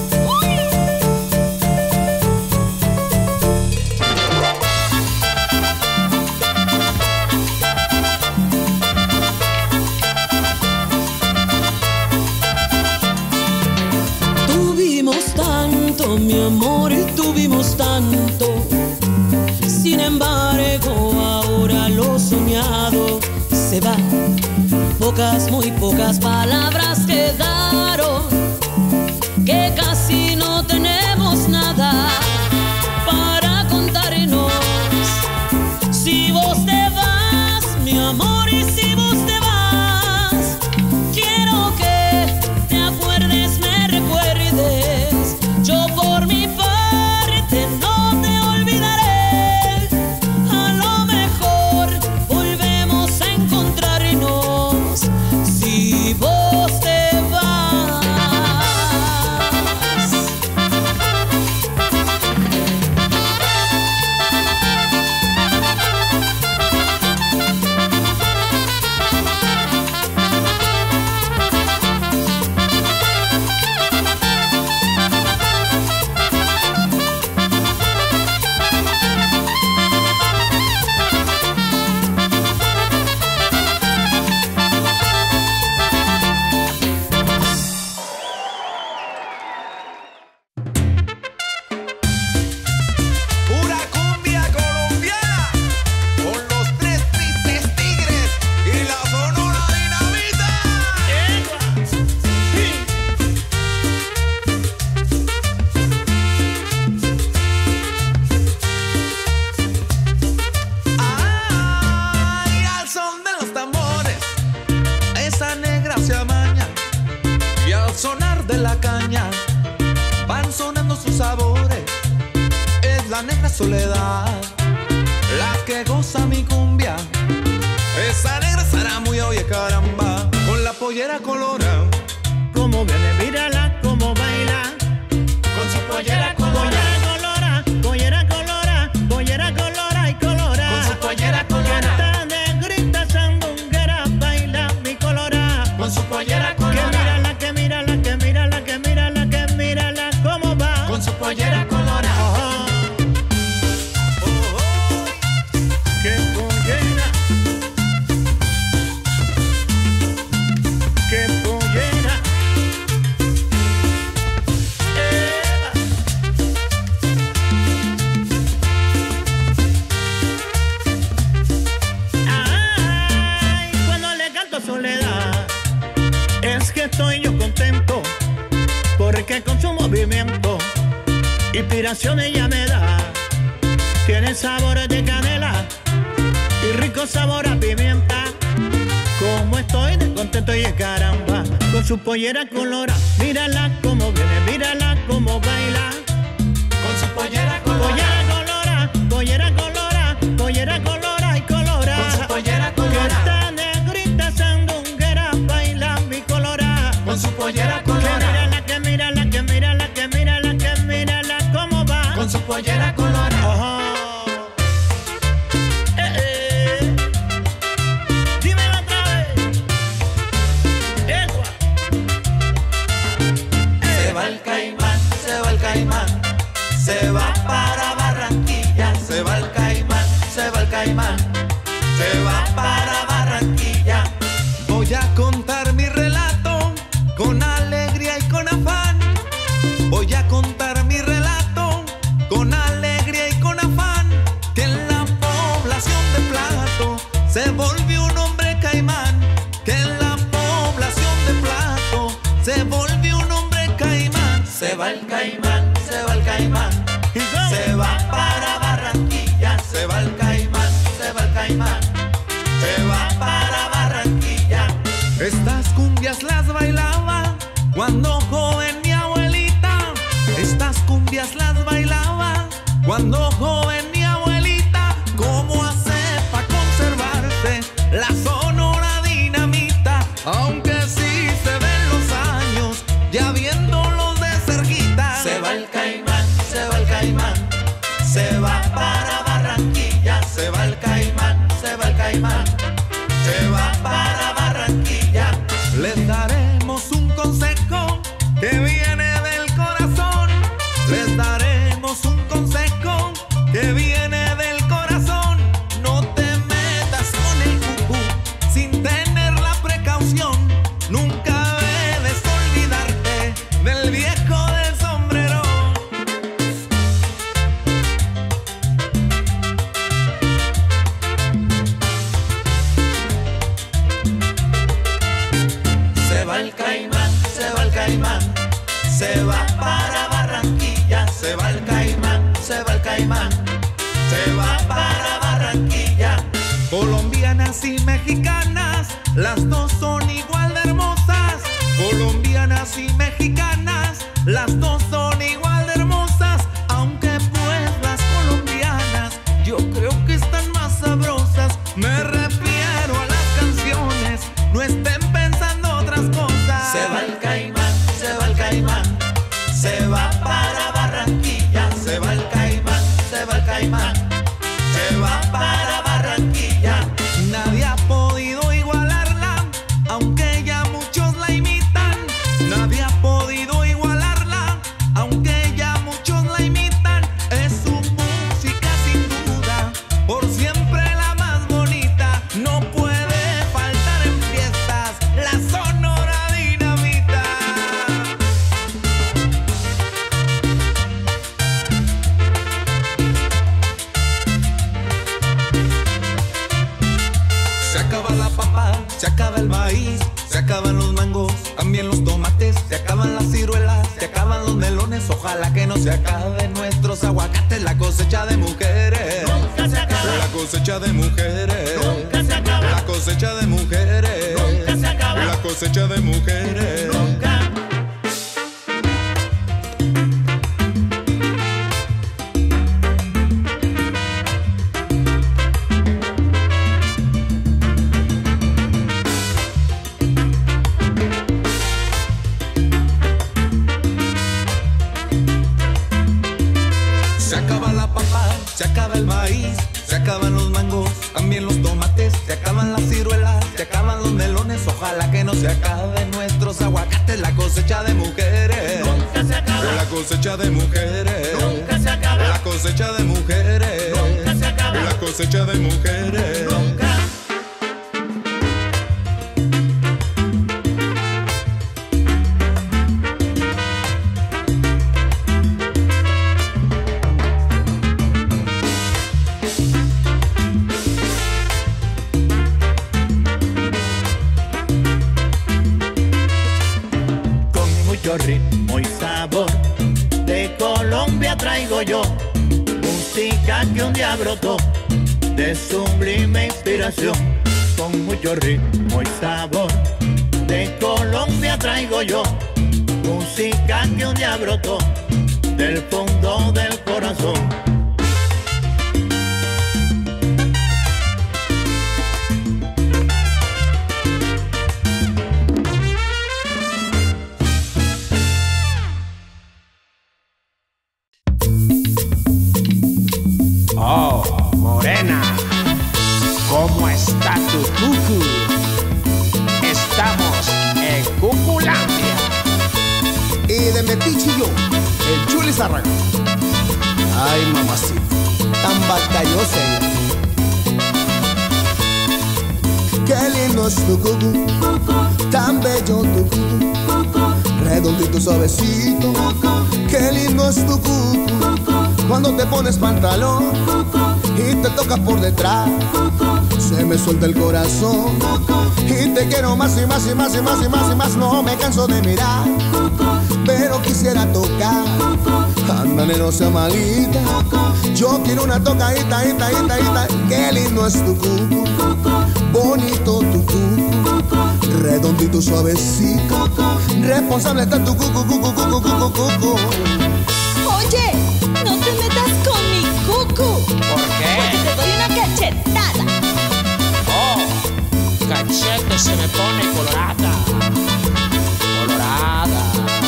Tuvimos tanto, mi amor, y tuvimos tanto. Sin embargo, ahora lo soñado se va. Pocas, muy pocas palabras quedaron, que casi no tenemos nada para contarnos. Si vos te vas, mi amor, y si vos te vas, quiero que te acuerdes, me recuerdes. Yo por mi parte no te olvidaré. A lo mejor volvemos a encontrarnos si vos te vas. Pura cumbia colombiana, con los tres tristes tigres y la Sonora Dinamita. Ay, al son de los tambores, esa negra se amaña, y al sonar de la caña van sonando sus sabores. Es la negra soledad la que goza mi cumbia. Esa negra estará muy, oye caramba, con la pollera colorada. Como viene, mírala, como baila, con su pollera colorada. Pollera colora, pollera colora y colora. Con su pollera colorada. Esta negrita sandunguera baila mi colora. Con su pollera colorada. Que mírala, que mírala, que mírala, que mírala, que mírala cómo va. Con su pollera colorada. Qué pollera, qué pollera. Ay, cuando le canto soledad, es que estoy yo contento, porque con su movimiento inspiración ella me da. Tiene sabores de canela y rico sabor a pimienta. Como estoy de contento y de caramba, con su pollera colora. Mírala como viene, mírala como baila. Con su pollera colorada. Pollera colora, pollera colora y colora. Con su pollera colorada. Que esta negrita sandunguera baila mi colora. Con su pollera colorada. Que mírala, que mírala, que mírala, que mírala cómo va. Con su pollera colorada. el caimán, se va el caimán, se va para Barranquilla. Se va el caimán, se va el caimán, se va para Barranquilla. Voy a contar mi relato con alegría y con afán. Voy a contar mi relato con alegría y con afán. Que en la población de Plato se volvió un hombre caimán. Que en la población de Plato se volvió un hombre caimán. Se va el caimán, se va el caimán, se va para Barranquilla. Se va el caimán, se va el caimán, se va para Barranquilla. Estas cumbias las bailaba cuando joven mi abuelita. Estas cumbias las bailaba cuando joven mi abuelita. ¿Cómo hace para conservarse la Sonora Dinamita? Aunque sí se ven los años, ya viéndolos de cerquita. Se va el caimán, se va el caimán, se va para Barranquilla. Se va el caimán, se va el caimán, se va para Barranquilla. Les daremos un consejo que viene del corazón. Les daremos un consejo que viene del corazón. No te metas con el cucú sin tener la precaución. Nunca debes olvidarte del viejo del sombrero. Se va el caimán, se va el caimán, se va para Barranquilla. Se va el caimán, se va el caimán, se va para Barranquilla. Colombianas y mexicanas, las dos son igual de hermosas. Colombianas y mexicanas, las dos son igual de hermosas. Aunque pues las colombianas yo creo que están más sabrosas. Me refiero a las canciones, no estén pensando otras cosas. Se va el caimán, se va el caimán, se va para Barranquilla. Se va el caimán, se va el caimán, se va para Barranquilla. Nadie ha podido igualarla, aunque ya muchos la imitan. Nadie ha podido igualarla, aunque ya muchos la imitan. Es su música sin duda, por siempre la más bonita. No puede faltar en fiestas la Sonora Dinamita. Se acaba la papa, se acaba el maíz, se acaban los mangos, también los tomates, se acaban las ciruelas, se acaban los melones. Ojalá que no se acaben nuestros aguacates. La cosecha de mujeres nunca se acaba. La cosecha de mujeres nunca se acaba. La cosecha de mujeres nunca se acaba. La cosecha de mujeres nunca. Se acaba la papa, se acaba el maíz, se acaban los mangos, también los tomates, se acaban las ciruelas, se acaban los melones. Ojalá que no se acaben nuestros aguacates. La cosecha de mujeres nunca se acaba. La cosecha de mujeres nunca se acaba. La cosecha de mujeres nunca se acaba. La cosecha de mujeres nunca. Ritmo y sabor de Colombia traigo yo, música que un día brotó de sublime inspiración. Con mucho ritmo y sabor de Colombia traigo yo, música que un día brotó del fondo del corazón. Oh, Morena, ¿cómo está tu cucu? Estamos en Cuculandia. Y de Metiche y yo, el Chuli Zárraga. Ay, mamacita, tan batallosa ella. Qué lindo es tu cucu, tan bello tu cucu, redondito suavecito. Qué lindo es tu cucu, cuando te pones pantalón y te tocas por detrás, se me suelta el corazón y te quiero más y más y más y más y más y más. No me canso de mirar, pero quisiera tocar. Ándale, no sea malita, yo quiero una tocadita, ita, ita, ita. Qué lindo es tu cucu, bonito tu cucu, redondito suavecito, responsable está tu cucu, cucu, cucu, cucu, cucu. Oye, no te metas con mi cucu. ¿Por qué? Porque te doy una cachetada. Oh, cachete se me pone colorada. Colorada.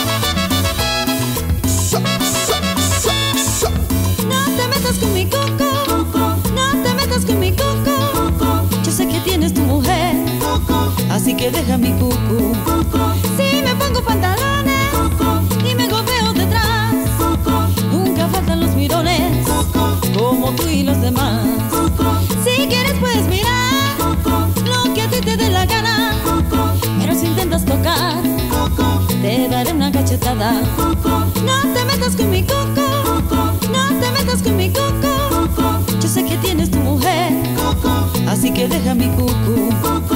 No te metas con mi cucu, no te metas con mi cucu. Yo sé que tienes tu mujer, así que deja mi cucu. Si me pongo pantalones y me golpeo detrás, nunca faltan los mirones, como tú y los demás. Si quieres puedes mirar lo que a ti te dé la gana, pero si intentas tocar, te daré una cachetada. No te metas con mi cucu, no te metas con mi cucu. Yo sé que tienes tu mujer, así que deja mi cucu.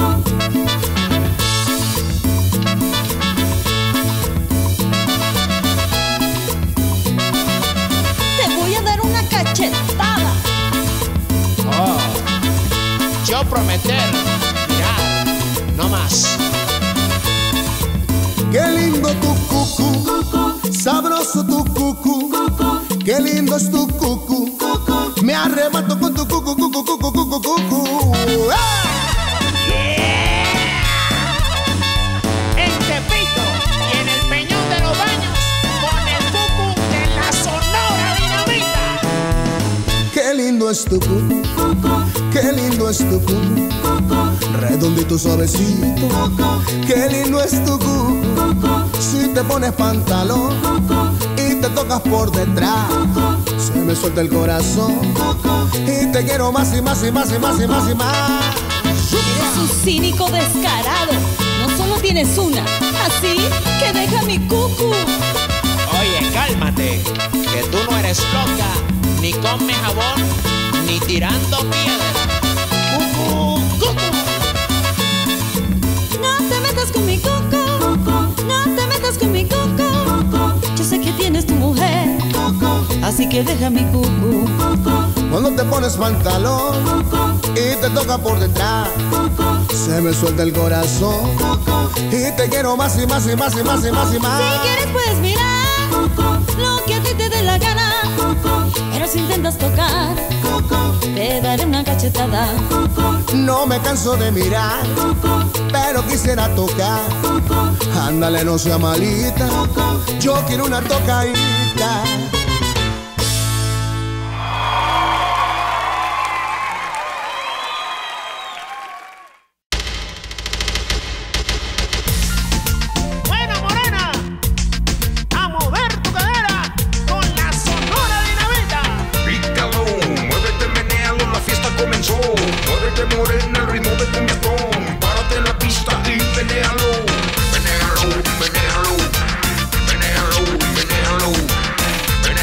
Te voy a dar una cachetada. Oh, yo prometer, mirar, no más. Qué lindo tu cucu, sabroso tu cucu, qué lindo es tu cucu, me arrebato con tu cucu, cucu, cucu, cucu, cucu. En Tepito y en el Peñón de los Baños, con el cucu de la Sonora Dinamita. Qué lindo es tu cucu, qué lindo es tu cucu, redondito suavecito. Qué lindo es tu cucu, si te pones pantalón y te tocas por detrás, se me suelta el corazón y te quiero más y más y más y más y más y más. Eres un cínico descarado, no solo tienes una, así que deja mi cucu. Oye, cálmate, que tú no eres loca, ni comes jabón, ni tirando piedra. Cucu, cucu. No te metas con mi cucu, no te metas con mi cucu. Yo sé que tienes tu mujer, así que deja mi cucu. Cuando te pones pantalón y te toca por detrás, se me suelta el corazón y te quiero más y más y más y más y más y más. Si quieres puedes mirar lo que a ti te dé la gana, pero si intentas tocar, te daré una cachetada. No me canso de mirar, pero quisiera tocar. Ándale, no sea malita, yo quiero una tocadita. Buena morena, a mover tu cadera con la Sonora Dinamita. Pícalo, muévete, menéalo, la fiesta comenzó. Muévete morena, el ritmo de cumbiatón. Párate en la pista y menéalo. Menéalo, menéalo, menéalo, menéalo.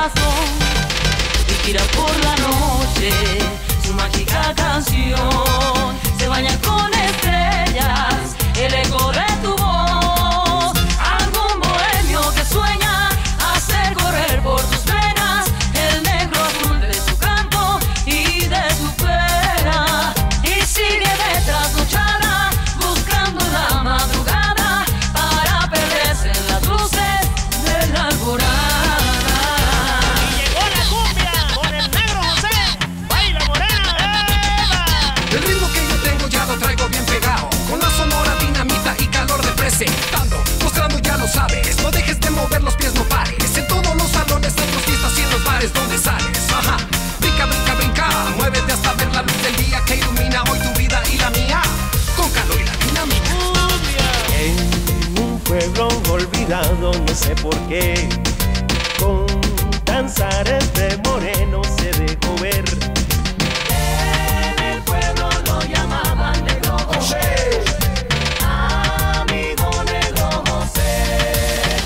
corazón. Inspira por la noche su mágica canción. Se baña con estrellas el eco de tu voz. Algún bohemio que sueña hacer correr por tus venas el negro azul de su canto y de su pena. Y sigue de trasnochada buscando la madrugada para perderse en las luces de la alborada. Y llegó la cumbia con el negro José. Baila morena. El ritmo que yo tengo ya lo traigo bien pegado, con la sonora dinamita y calor de presentando, mostrando ya lo sabes, no dejes de mover los pies, no pares, en todos los salones, centros, fiestas y en los bares donde sales, ajá, brinca, brinca, brinca, muévete hasta ver la luz del día que ilumina hoy tu vida y la mía, con calor y la dinamita. En un pueblo olvidado, no sé por qué, con danzares de moreno se dejó ver. En el pueblo lo llamaban Negro José. Amigo Negro José.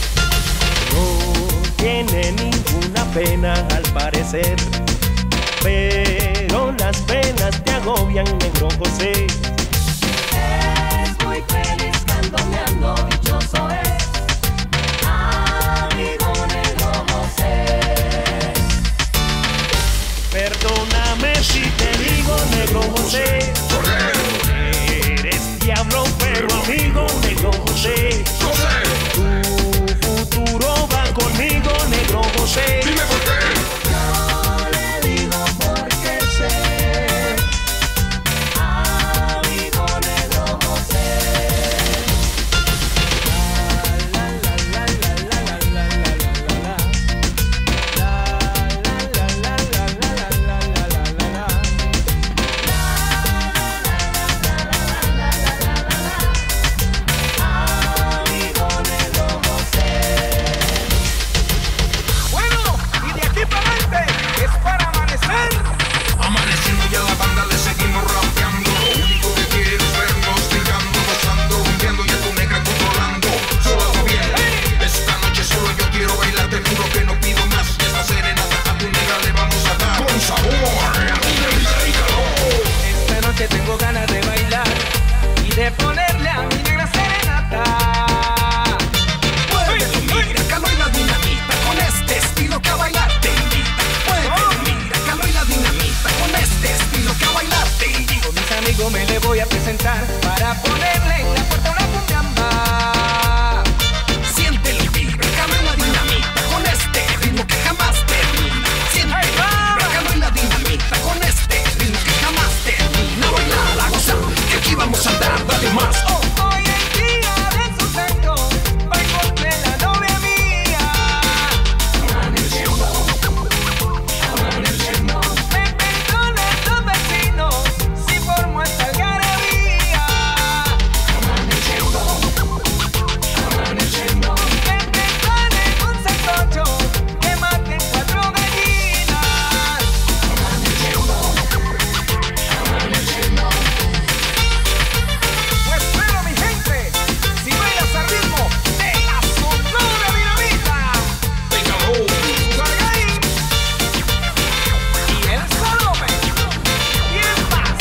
No tiene ninguna pena al parecer, pero las penas te agobian, Negro José. Es muy feliz candoneando, dichoso es. Amigo Negro José. Perdóname si te digo, Negro José, eres diablo pero amigo, Negro José. Tu futuro va conmigo, Negro José. Dime por qué. Yo le digo porque sé. Amigo Negro José. Amigo Negro José. Bueno, y de aquí para adelante es para amanecer. Amaneciendo ya la banda le seguimos rapeando. Lo único que quiero es vernos brillando, gozando, rompiendo y a tu negra controlando. Solo hago bien. Esta noche solo yo quiero bailar, te juro que no pido más. Esta serenata a tu negra le vamos a dar con sabor, dinamita y calor. Esta noche tengo ganas de bailar y de ponerle a mi negra serenata. Muévelo, mira, calor y la dinamita con este estilo que a bailar te invita. Muévelo, mira, calor y la dinamita con este estilo que a bailar te invita. Con mis amigos me le voy a presentar para ponerle en la puerta una cumbiamba. Siéntelo y vibra, calor y la dinamita con este ritmo que jamás termina. Siéntelo y vibra, calor y la dinamita con este ritmo que jamás termina. Bailar, a gozar, que aquí vamos a andar, dale más. Hoy es día de sustento, voy porque la novia mía. Amaneciendo, amaneciendo. Me perdonen los vecinos si formo esta algarabía. Amaneciendo, amaneciendo. Me perdonen un sancocho que maten 4 gallinas. Amaneciendo, amaneciendo. Pues bueno, mi gente, si bailas al ritmo de la sonora dinamita, Vargaín y el Salome, y el más.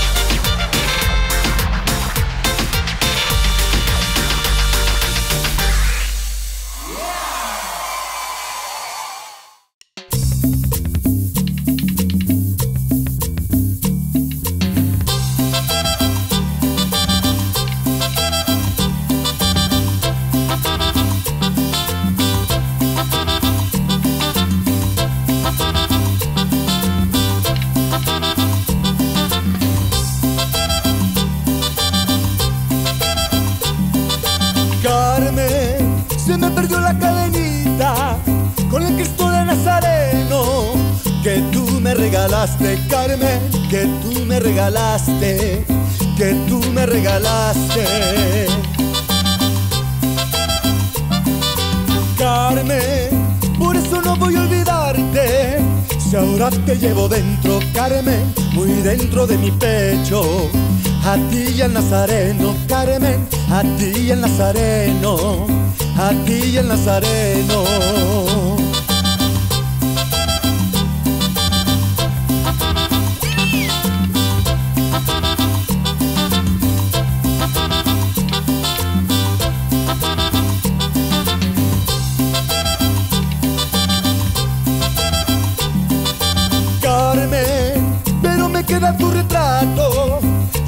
Carmen, se me perdió la cadenita con el Cristo de Nazareno que tú me regalaste, Carmen, que tú me regalaste, que tú me regalaste. Carmen, por eso no voy a olvidarte, si ahora te llevo dentro, Carmen, muy dentro de mi pecho. A ti y al Nazareno, Carmen, a ti y al Nazareno, a ti y al Nazareno.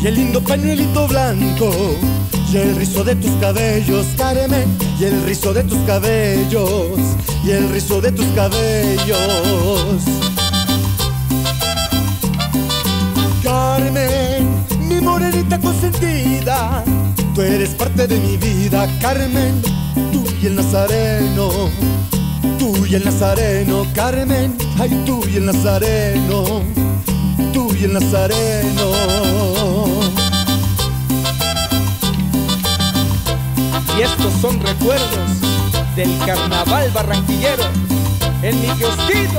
y el lindo pañuelito blanco, y el rizo de tus cabellos, Carmen, y el rizo de tus cabellos, y el rizo de tus cabellos. Carmen, mi morenita consentida, tú eres parte de mi vida, Carmen, tú y el nazareno, tú y el nazareno, Carmen, ay, tú y el nazareno, tú y el nazareno. Y estos son recuerdos del carnaval barranquillero en mi kiosquito.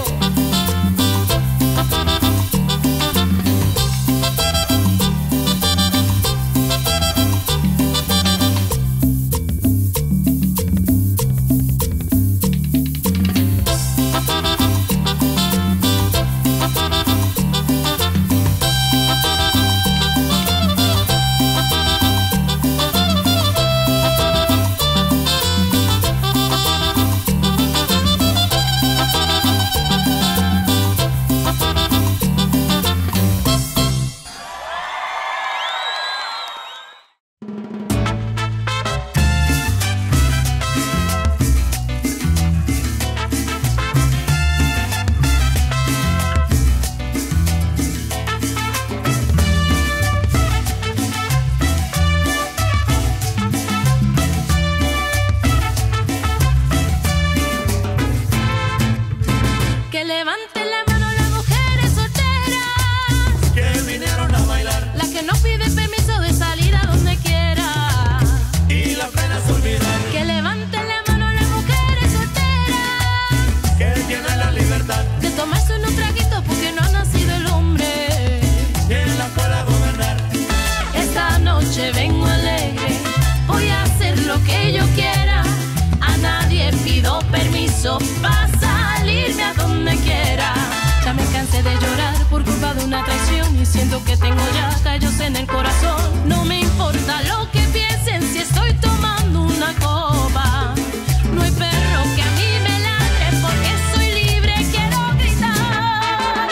Pa' salirme a donde quiera. Ya me cansé de llorar por culpa de una traición y siento que tengo ya callos en el corazón. No me importa lo que piensen si estoy tomando una copa. No hay perro que a mí me ladre porque soy libre, quiero gritar.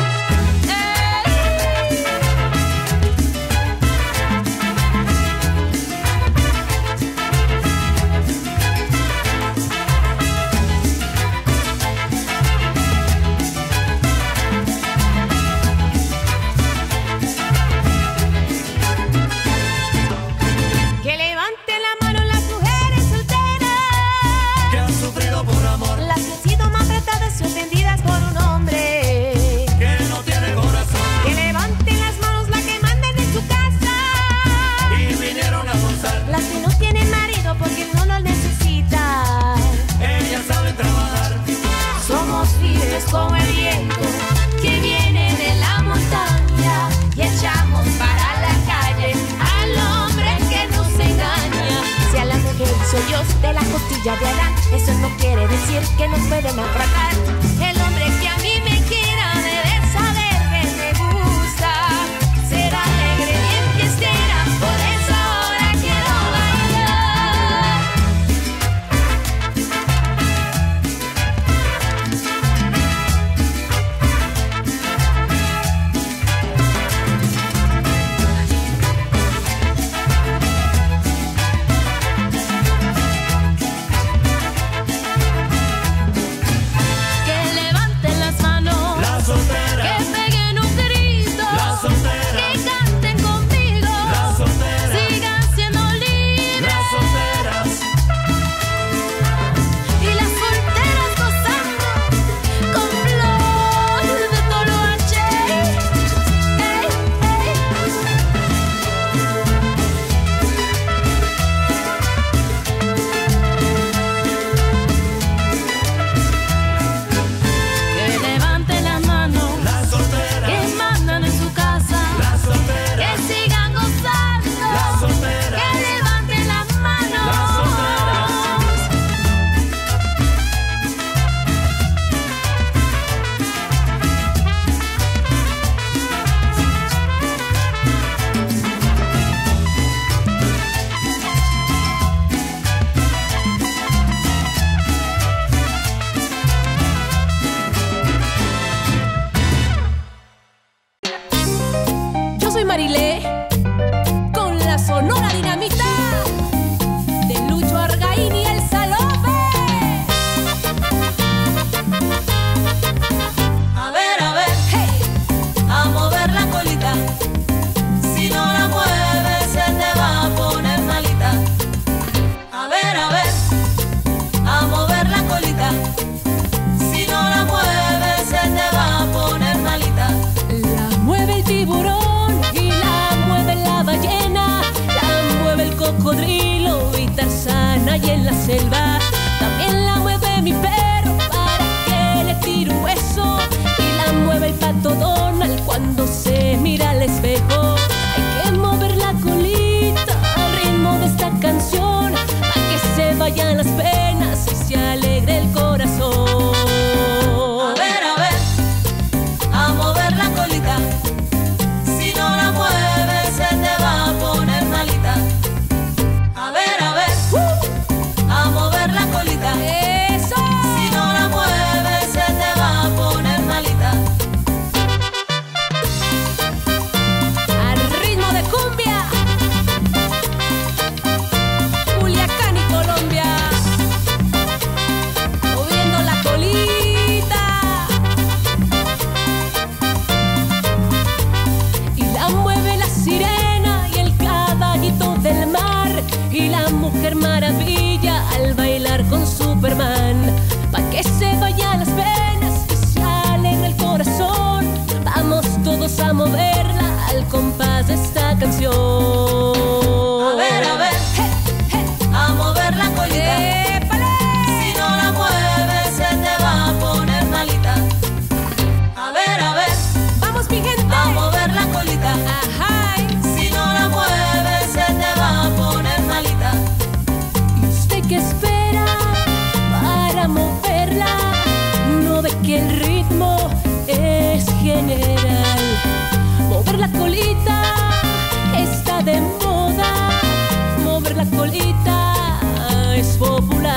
Que levanten la mano las mujeres solteras que han sufrido por amor, las que han sido maltratadas y ofendidas por un hombre que no tiene corazón. Que levanten las manos las que mandan en su casa Y vinieron a gozar. las que no tienen marido porque no lo necesitan. Ellas saben trabajar. Somos libres como el viento que viene de la montaña y echamos para la calle al hombre que nos engaña. Si a la mujer soy yo de la costilla de Adán, eso no quiere decir que nos pueden naufragar. El hombre que a mí me quiera debe saber que me gusta. Será alegre bien fiestera, por eso ahora quiero bailar. Que montaña y en la selva. También la mueve mi perro para que le tire un hueso. Y la mueve el pato Donald cuando se mira al espejo. Hay que mover la colita al ritmo de esta canción, para que se vayan las penas y se alegre el corazón. A ver, a mover la colita. Si no la mueves se te va a poner malita. A ver, a mover la colita. ¡Eso! Si no la mueves se te va a poner malita. Al ritmo de cumbia, Culiacán y Colombia, moviendo la colita. Y la mueve la sirena y el caballito del mar, y la mujer maravilla al bailar con Superman. Pa' que se vayan las penas y se alegre el corazón, vamos todos a moverla al compás de esta canción. A ver, a mover la colita. ¡Épale! Si no la mueves se te va a poner malita. A ver, vamos mi gente, a mover la colita. ajá. Si no la mueves se te va a poner malita. ¿Y usted qué espera para moverla? ¿No ve que el ritmo es general? Mover la colita está de moda, mover la colita es popular.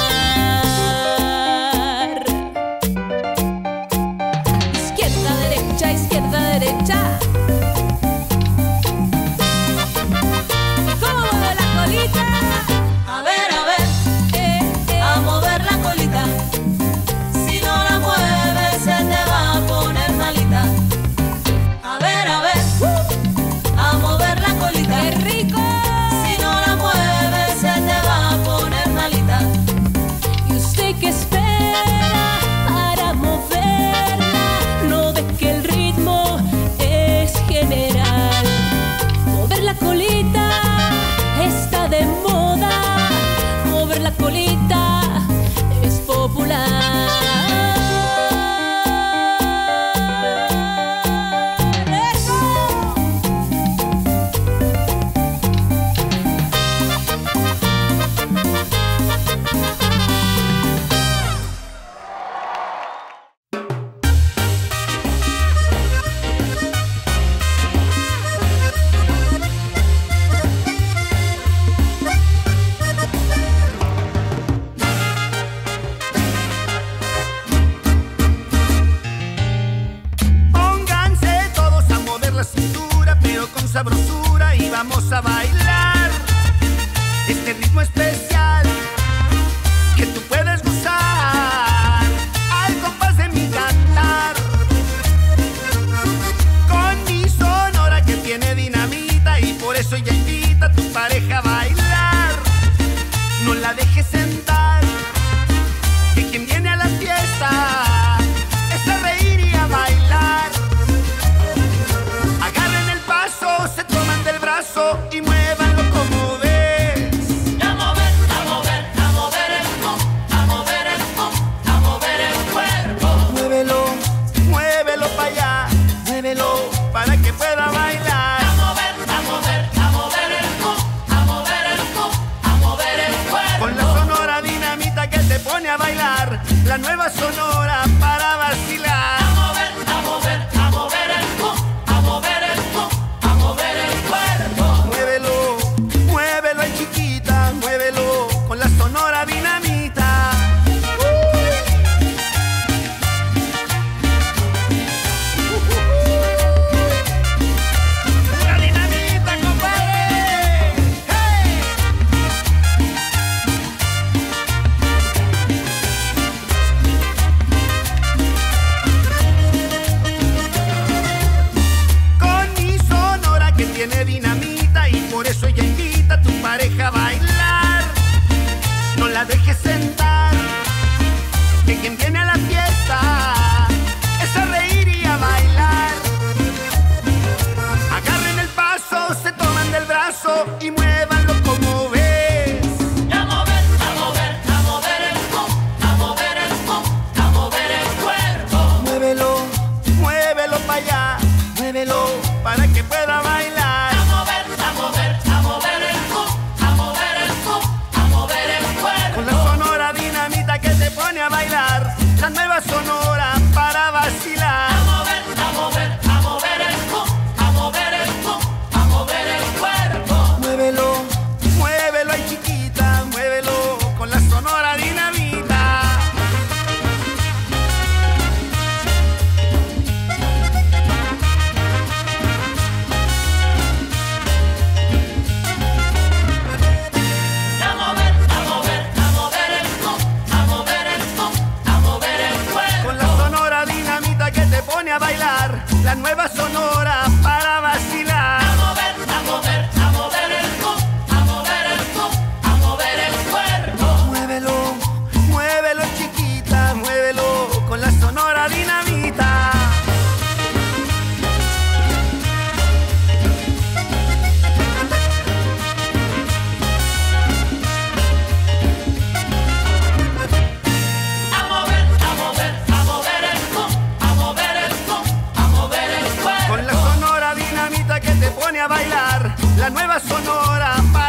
Izquierda, derecha, izquierda, derecha. ¿Cómo mueve la colita? A ver, a mover la colita. Si no la mueves se te va a poner malita. A ver, a mover la colita. ¡Qué rico! Si no la mueves se te va a poner malita. ¿Y usted qué espera para moverla? ¿No ve que el ritmo es general? Mover la colita está de moda, mover la colita es popular. Pónganse todos a mover la cintura, pero con sabrosura, y vamos a bailar este ritmo especial que tú puedes gozar al compás de mi cantar. Con mi sonora que tiene dinamita, y por eso ella invita a tu pareja a bailar. No la dejes sentar, que quien viene a la fiesta es a reír y a bailar. Agarren el paso, se toman del brazo y muévanlo como ves. A mover, a mover, a mover el a mover el a mover el cuerpo. Muévelo, muévelo para allá, muévelo para que pueda bailar. A mover, a mover, a mover el a mover el a mover el cuerpo. Con la sonora dinamita que te pone a bailar, la nueva sonora para vacilar. A mover, a mover, a mover el a mover el a mover el cuerpo. Muévelo, muévelo ay chiquita, muévelo con la sonora dinamita. La dinamita, compadre. ¡Hey! Con mi sonora que tiene dinamita, y por eso ella invita a tu pareja a bailar. No la dejes sentar, que quien viene a la fiesta es a reír y a bailar. Agarren el paso, se toman del brazo y muévanlo como ves. A mover, nueva sonora para vacilar. A mover, a mover, a mover el cup, a mover el cup, a mover el cuerpo. Muévelo, muévelo chiquita, muévelo con la Sonora Dinamita. A mover el cuerpo. Con la Sonora Dinamita que te pone a bailar, la nueva sonora para